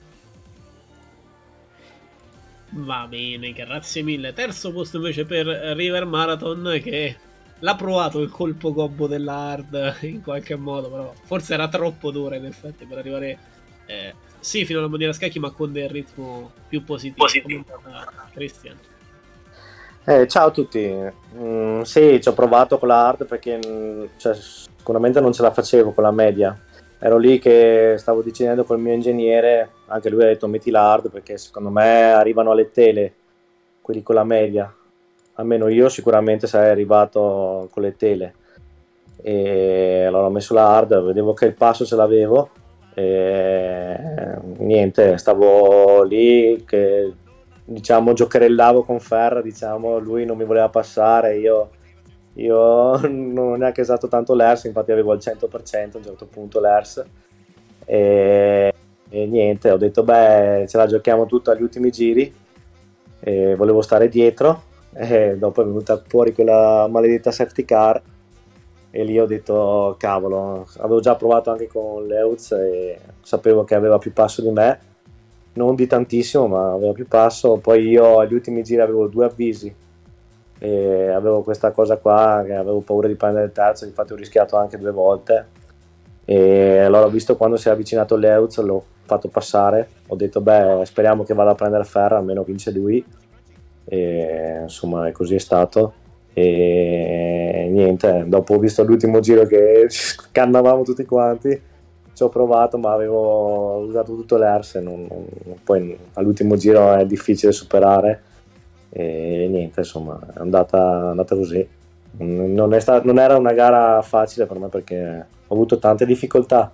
Va bene, grazie mille. Terzo posto invece per River Marathon, che l'ha provato il colpo gobbo della hard in qualche modo, però forse era troppo dura in effetti per arrivare sì fino alla bandiera scacchi, ma con del ritmo più positivo. Christian. Ciao a tutti. Sì, ci ho provato con la hard perché sicuramente non ce la facevo con la media. Ero lì che stavo decidendo col mio ingegnere, anche lui ha detto metti la hard perché secondo me arrivano alle tele quelli con la media. Almeno io sicuramente sarei arrivato con le tele, e allora ho messo la hard, vedevo che il passo ce l'avevo e niente, stavo lì che diciamo giocherellavo con Ferra, diciamo, lui non mi voleva passare, io non ho neanche usato tanto l'ERS, infatti avevo al 100% a un certo punto l'ERS e niente, ho detto beh, ce la giochiamo tutta agli ultimi giri e volevo stare dietro. E dopo è venuta fuori quella maledetta safety car e lì ho detto cavolo, avevo già provato anche con Leutz e sapevo che aveva più passo di me, non di tantissimo ma aveva più passo. Poi io agli ultimi giri avevo 2 avvisi e avevo questa cosa qua che avevo paura di prendere il terzo, infatti ho rischiato anche 2 volte e allora ho visto quando si è avvicinato Leutz, l'ho fatto passare, ho detto beh speriamo che vada a prendere Ferra, almeno vince lui. E insomma così è stato e niente, dopo ho visto l'ultimo giro che scannavamo tutti quanti, ci ho provato ma avevo usato tutto l'ERS, poi all'ultimo giro è difficile superare e niente, insomma è andata così. Non era una gara facile per me perché ho avuto tante difficoltà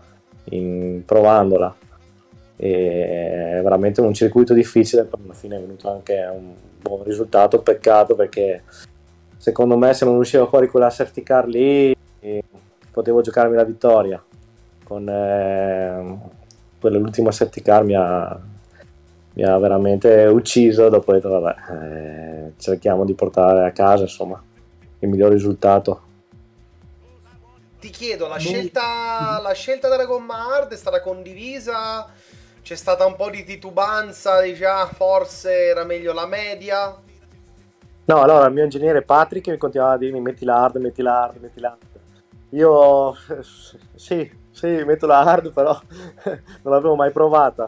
provandola. E è veramente un circuito difficile, però alla fine è venuto anche un buon risultato. Peccato, perché secondo me se non uscivo fuori con la safety car lì potevo giocarmi la vittoria. Con quell'ultima safety car mi ha veramente ucciso. Dopo ho detto vabbè, cerchiamo di portare a casa insomma il miglior risultato. Ti chiedo, la scelta della gomma hard è stata condivisa? C'è stata un po' di titubanza, diciamo, forse era meglio la media? No, allora il mio ingegnere Patrick mi continuava a dirmi metti la hard, metti la hard, metti la hard. Io sì, metto la hard, però non l'avevo mai provata.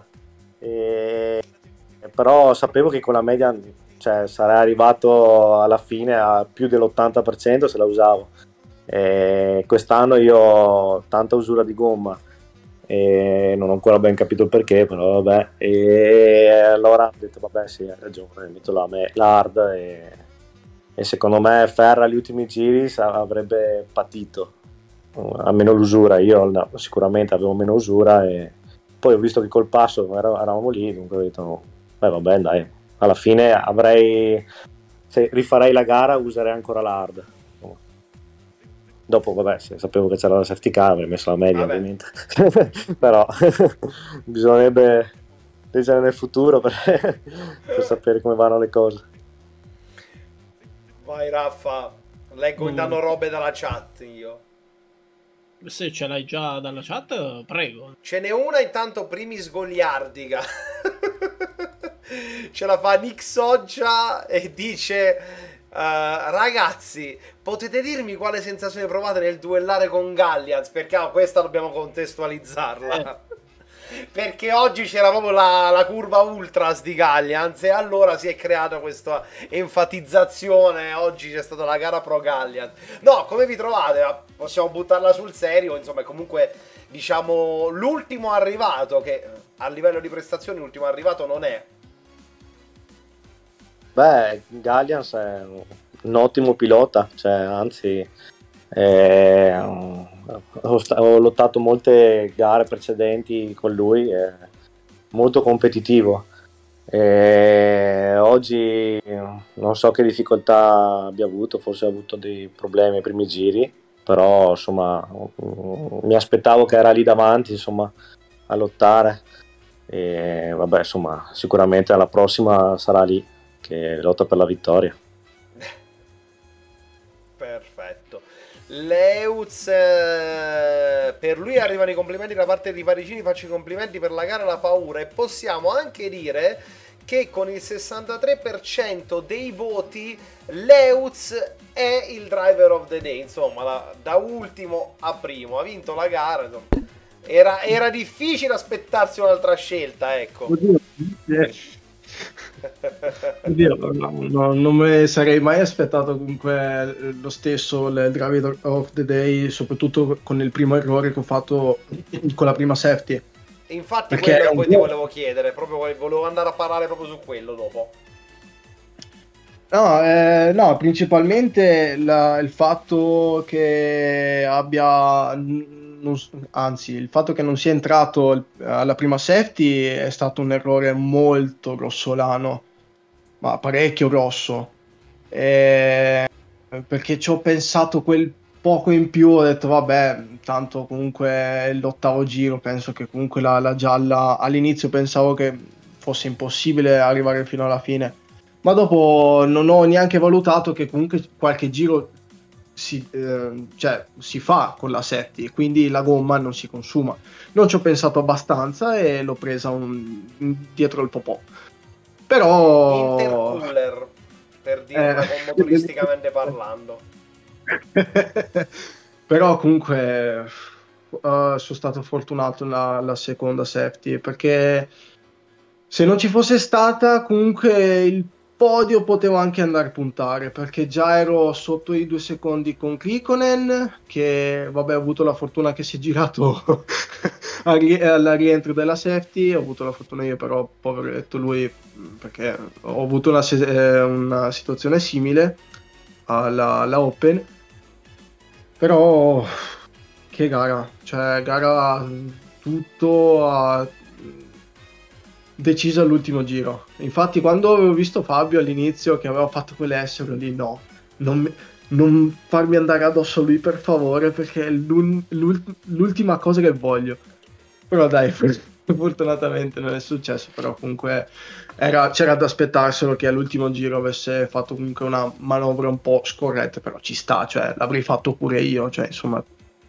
Però sapevo che con la media, cioè, sarei arrivato alla fine a più dell'80% se la usavo. Quest'anno io ho tanta usura di gomma e non ho ancora ben capito il perché, però vabbè. E allora ho detto vabbè, sì, hai ragione, metto la hard e secondo me Ferra agli ultimi giri avrebbe patito, almeno l'usura. Io no, sicuramente avevo meno usura, e poi ho visto che col passo eravamo lì, dunque ho detto no, vabbè dai, alla fine se rifarei la gara userei ancora la hard. Dopo vabbè, se sapevo che c'era la safety car avrei messo la media, ovviamente. Però bisognerebbe leggere nel futuro per sapere come vanno le cose. Vai Raffa, leggo intanto robe dalla chat io. Se ce l'hai già dalla chat, prego. Ce n'è una intanto primis goliardica. Ce la fa Nick Soggia e dice ragazzi, potete dirmi quale sensazione provate nel duellare con Gallians? Perché questa dobbiamo contestualizzarla. Perché oggi c'era proprio la curva ultras di Gallians e allora si è creata questa enfatizzazione. Oggi c'è stata la gara pro Gallians. No, come vi trovate? Possiamo buttarla sul serio, insomma, è comunque, diciamo, l'ultimo arrivato, che a livello di prestazioni l'ultimo arrivato non è. Beh, Gallians è un ottimo pilota, cioè anzi ho lottato molte gare precedenti con lui, è molto competitivo. Oggi non so che difficoltà abbia avuto, forse ha avuto dei problemi ai primi giri, però insomma mi aspettavo che era lì davanti, insomma, a lottare, e vabbè, insomma, sicuramente alla prossima sarà lì che lotta per la vittoria. Perfetto. Leuz, per lui arrivano i complimenti da parte di Parigini, faccio i complimenti per la gara, la paura, e possiamo anche dire che con il 63% dei voti Leuz è il driver of the day, insomma, da ultimo a primo ha vinto la gara, insomma. Era difficile aspettarsi un'altra scelta, ecco. Oddio, non me sarei mai aspettato comunque lo stesso il driver of the day, soprattutto con il primo errore che ho fatto con la prima safety. Infatti perché quello che poi ti volevo chiedere, proprio volevo andare a parlare proprio su quello dopo. No, principalmente il fatto che il fatto che non sia entrato alla prima safety è stato un errore molto grossolano, ma parecchio grosso, perché ci ho pensato quel poco in più, ho detto vabbè, tanto comunque l'ottavo giro, penso che comunque la gialla, all'inizio pensavo che fosse impossibile arrivare fino alla fine, ma dopo non ho neanche valutato che comunque qualche giro si fa con la safety, quindi la gomma non si consuma. Non ci ho pensato abbastanza e l'ho presa dietro il popò. Però intercooler, per dirla motoristicamente parlando. Però comunque sono stato fortunato la seconda safety, perché se non ci fosse stata comunque il podio potevo anche andare a puntare, perché già ero sotto i 2 secondi con Klikkonen, che vabbè, ho avuto la fortuna che si è girato alla rientro della safety, ho avuto la fortuna io, però poveretto lui, perché ho avuto una situazione simile alla Open. Però che gara, cioè gara tutto deciso all'ultimo giro. Infatti quando avevo visto Fabio all'inizio che aveva fatto quelle S, ero lì no, non farmi andare addosso a lui per favore, perché è l'ultima cosa che voglio. Però dai, fortunatamente non è successo, però comunque c'era da aspettarselo che all'ultimo giro avesse fatto comunque una manovra un po' scorretta, però ci sta, cioè l'avrei fatto pure io, cioè insomma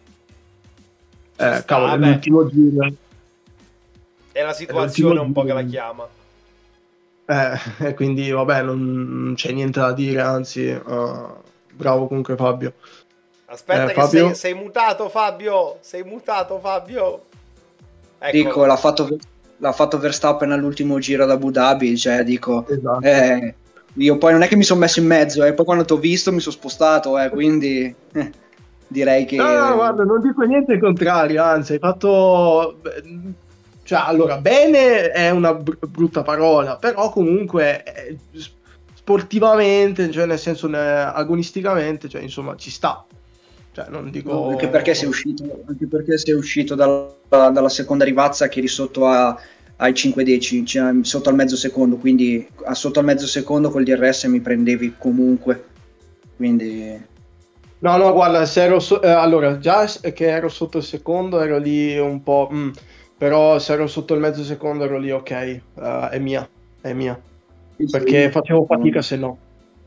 cavolo, vabbè. l'ultimo giro È la situazione l'ultimo un po' che la giro. chiama. E quindi vabbè, non c'è niente da dire, anzi bravo comunque Fabio. Aspetta che Fabio? sei mutato, Fabio. Sei mutato, Fabio. Ecco. Dico, l'ha fatto Verstappen all'ultimo giro ad Abu Dhabi, cioè dico, Esatto. io poi non è che mi sono messo in mezzo, poi quando ti ho visto mi sono spostato, quindi direi che... No, guarda, non dico niente al contrario, anzi, hai fatto... Cioè, allora, bene è una brutta parola, però comunque sportivamente, cioè nel senso agonisticamente, cioè insomma ci sta. Cioè, non dico... Anche perché sei uscito dalla seconda rivazza che eri sotto ai 5 decimi, cioè sotto al mezzo secondo, quindi sotto al mezzo secondo col DRS mi prendevi comunque, quindi... No, guarda, se ero allora, già che ero sotto il secondo ero lì un po'... però se ero sotto il mezzo secondo ero lì, ok, è mia, perché facevo fatica se no.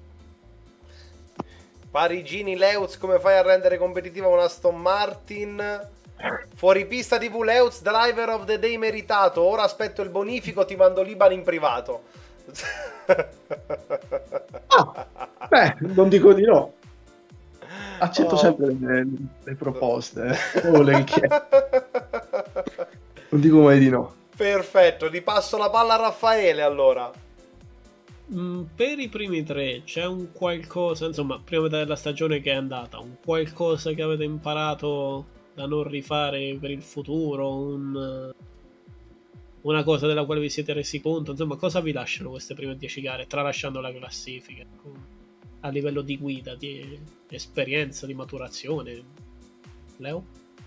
Parigini Leuz, come fai a rendere competitiva una Aston Martin? Fuori pista TV Leuz, driver of the day meritato. Ora aspetto il bonifico, ti mando l'Iban in privato. Beh, non dico di no. Accetto sempre le proposte o le richieste. Non dico mai di no. Perfetto, ripasso la palla a Raffaele allora. Per i primi tre c'è un qualcosa, insomma, prima della stagione che è andata, un qualcosa che avete imparato da non rifare per il futuro, una cosa della quale vi siete resi conto, insomma, cosa vi lasciano queste prime 10 gare, tralasciando la classifica, a livello di guida, di esperienza, di maturazione? Leo?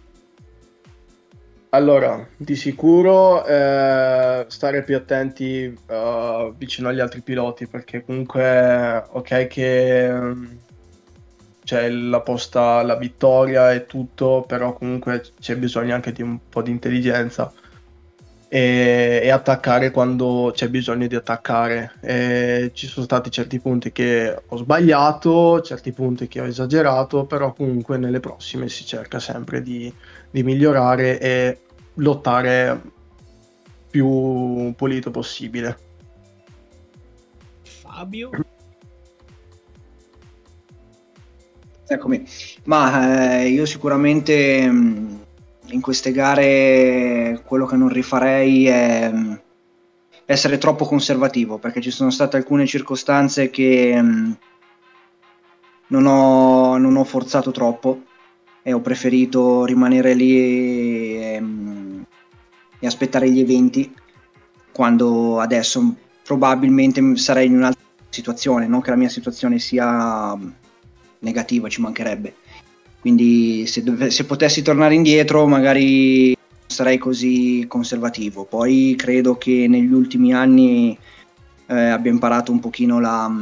Allora, di sicuro stare più attenti vicino agli altri piloti, perché comunque ok che c'è la posta, la vittoria e tutto, però comunque c'è bisogno anche di un po' di intelligenza e attaccare quando c'è bisogno di attaccare. E ci sono stati certi punti che ho sbagliato, certi punti che ho esagerato, però comunque nelle prossime si cerca sempre di migliorare e lottare più pulito possibile. Fabio? Eccomi, ma io sicuramente in queste gare quello che non rifarei è essere troppo conservativo, perché ci sono state alcune circostanze che non ho forzato troppo e ho preferito rimanere lì e aspettare gli eventi, quando adesso probabilmente sarei in un'altra situazione, non che la mia situazione sia negativa, ci mancherebbe, quindi se potessi tornare indietro magari non sarei così conservativo. Poi credo che negli ultimi anni abbia imparato un pochino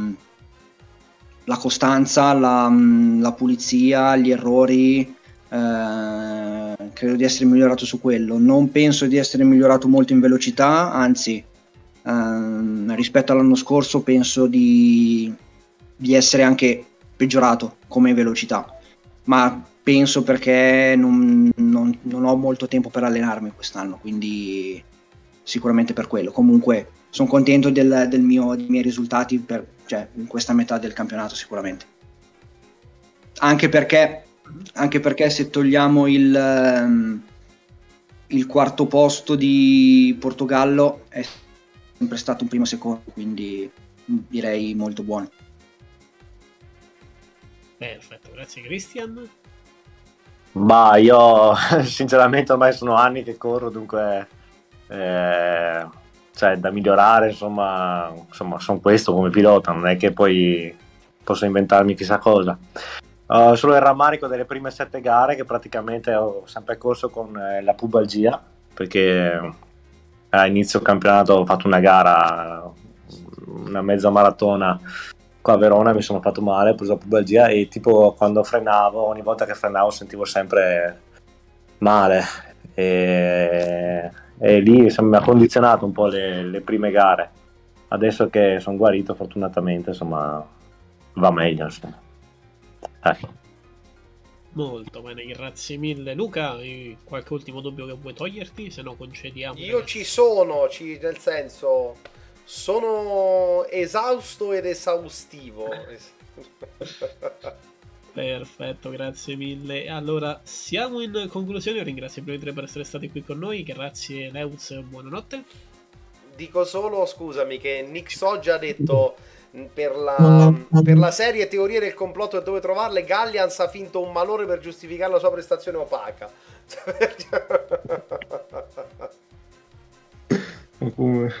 la costanza, la pulizia, gli errori. Credo di essere migliorato su quello. Non penso di essere migliorato molto in velocità, anzi rispetto all'anno scorso penso di essere anche peggiorato come velocità, ma penso perché non ho molto tempo per allenarmi quest'anno, quindi sicuramente per quello. Comunque sono contento dei miei risultati cioè, in questa metà del campionato sicuramente, anche perché se togliamo il quarto posto di Portogallo è sempre stato un primo secondo, quindi direi molto buono. Perfetto, grazie Christian. Bah, io sinceramente ormai sono anni che corro, dunque cioè da migliorare, insomma sono questo come pilota, non è che poi posso inventarmi chissà cosa. Solo il rammarico delle prime 7 gare che praticamente ho sempre corso con la pubalgia, perché a inizio campionato ho fatto una gara, una mezza maratona qua a Verona, mi sono fatto male, ho preso pubalgia e tipo quando frenavo, ogni volta che frenavo sentivo sempre male e lì insomma, mi ha condizionato un po' le prime gare. Adesso che sono guarito fortunatamente insomma va meglio insomma. Molto bene, grazie mille. Luca, qualche ultimo dubbio che vuoi toglierti? Se no concediamo. Io ci sono, nel senso, sono esausto ed esaustivo. Perfetto, grazie mille. Allora, siamo in conclusione. Io ringrazio i primi tre per essere stati qui con noi. Grazie Leuz, buonanotte. Dico solo, scusami, che Nick Soggia ha detto per la serie Teorie del complotto e dove trovarle, Gallians ha finto un malore per giustificare la sua prestazione opaca. Come?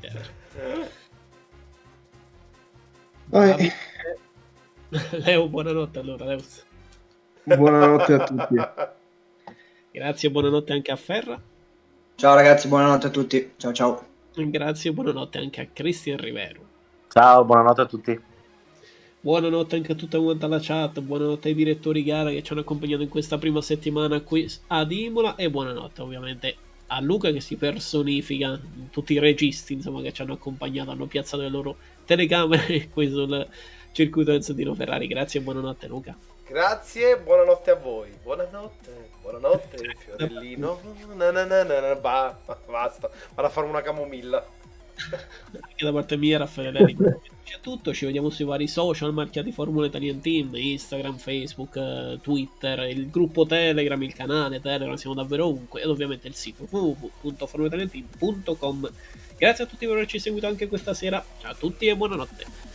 Leo, buonanotte allora, Leus. Buonanotte a tutti. Grazie, buonanotte anche a Ferra. Ciao ragazzi, buonanotte a tutti. Ciao ciao. Grazie, buonanotte anche a Cristian Rivero. Ciao, buonanotte a tutti. Buonanotte anche a tutta quanta la chat, buonanotte ai direttori gara che ci hanno accompagnato in questa prima settimana qui ad Imola e buonanotte ovviamente a Luca che si personifica, tutti i registi insomma che ci hanno accompagnato, hanno piazzato le loro telecamere qui sul circuito Enzodino Ferrari. Grazie e buonanotte Luca. Grazie, buonanotte a voi. Buonanotte Fiorellino. Basta, vado a fare una camomilla. Anche da parte mia Raffaele c'è tutto, ci vediamo sui vari social marchiati Formula Italian Team, Instagram, Facebook, Twitter, il gruppo Telegram, il canale Telegram, siamo davvero ovunque, ed ovviamente il sito www.formulaitalianteam.com. Grazie a tutti per averci seguito anche questa sera, ciao a tutti e buonanotte.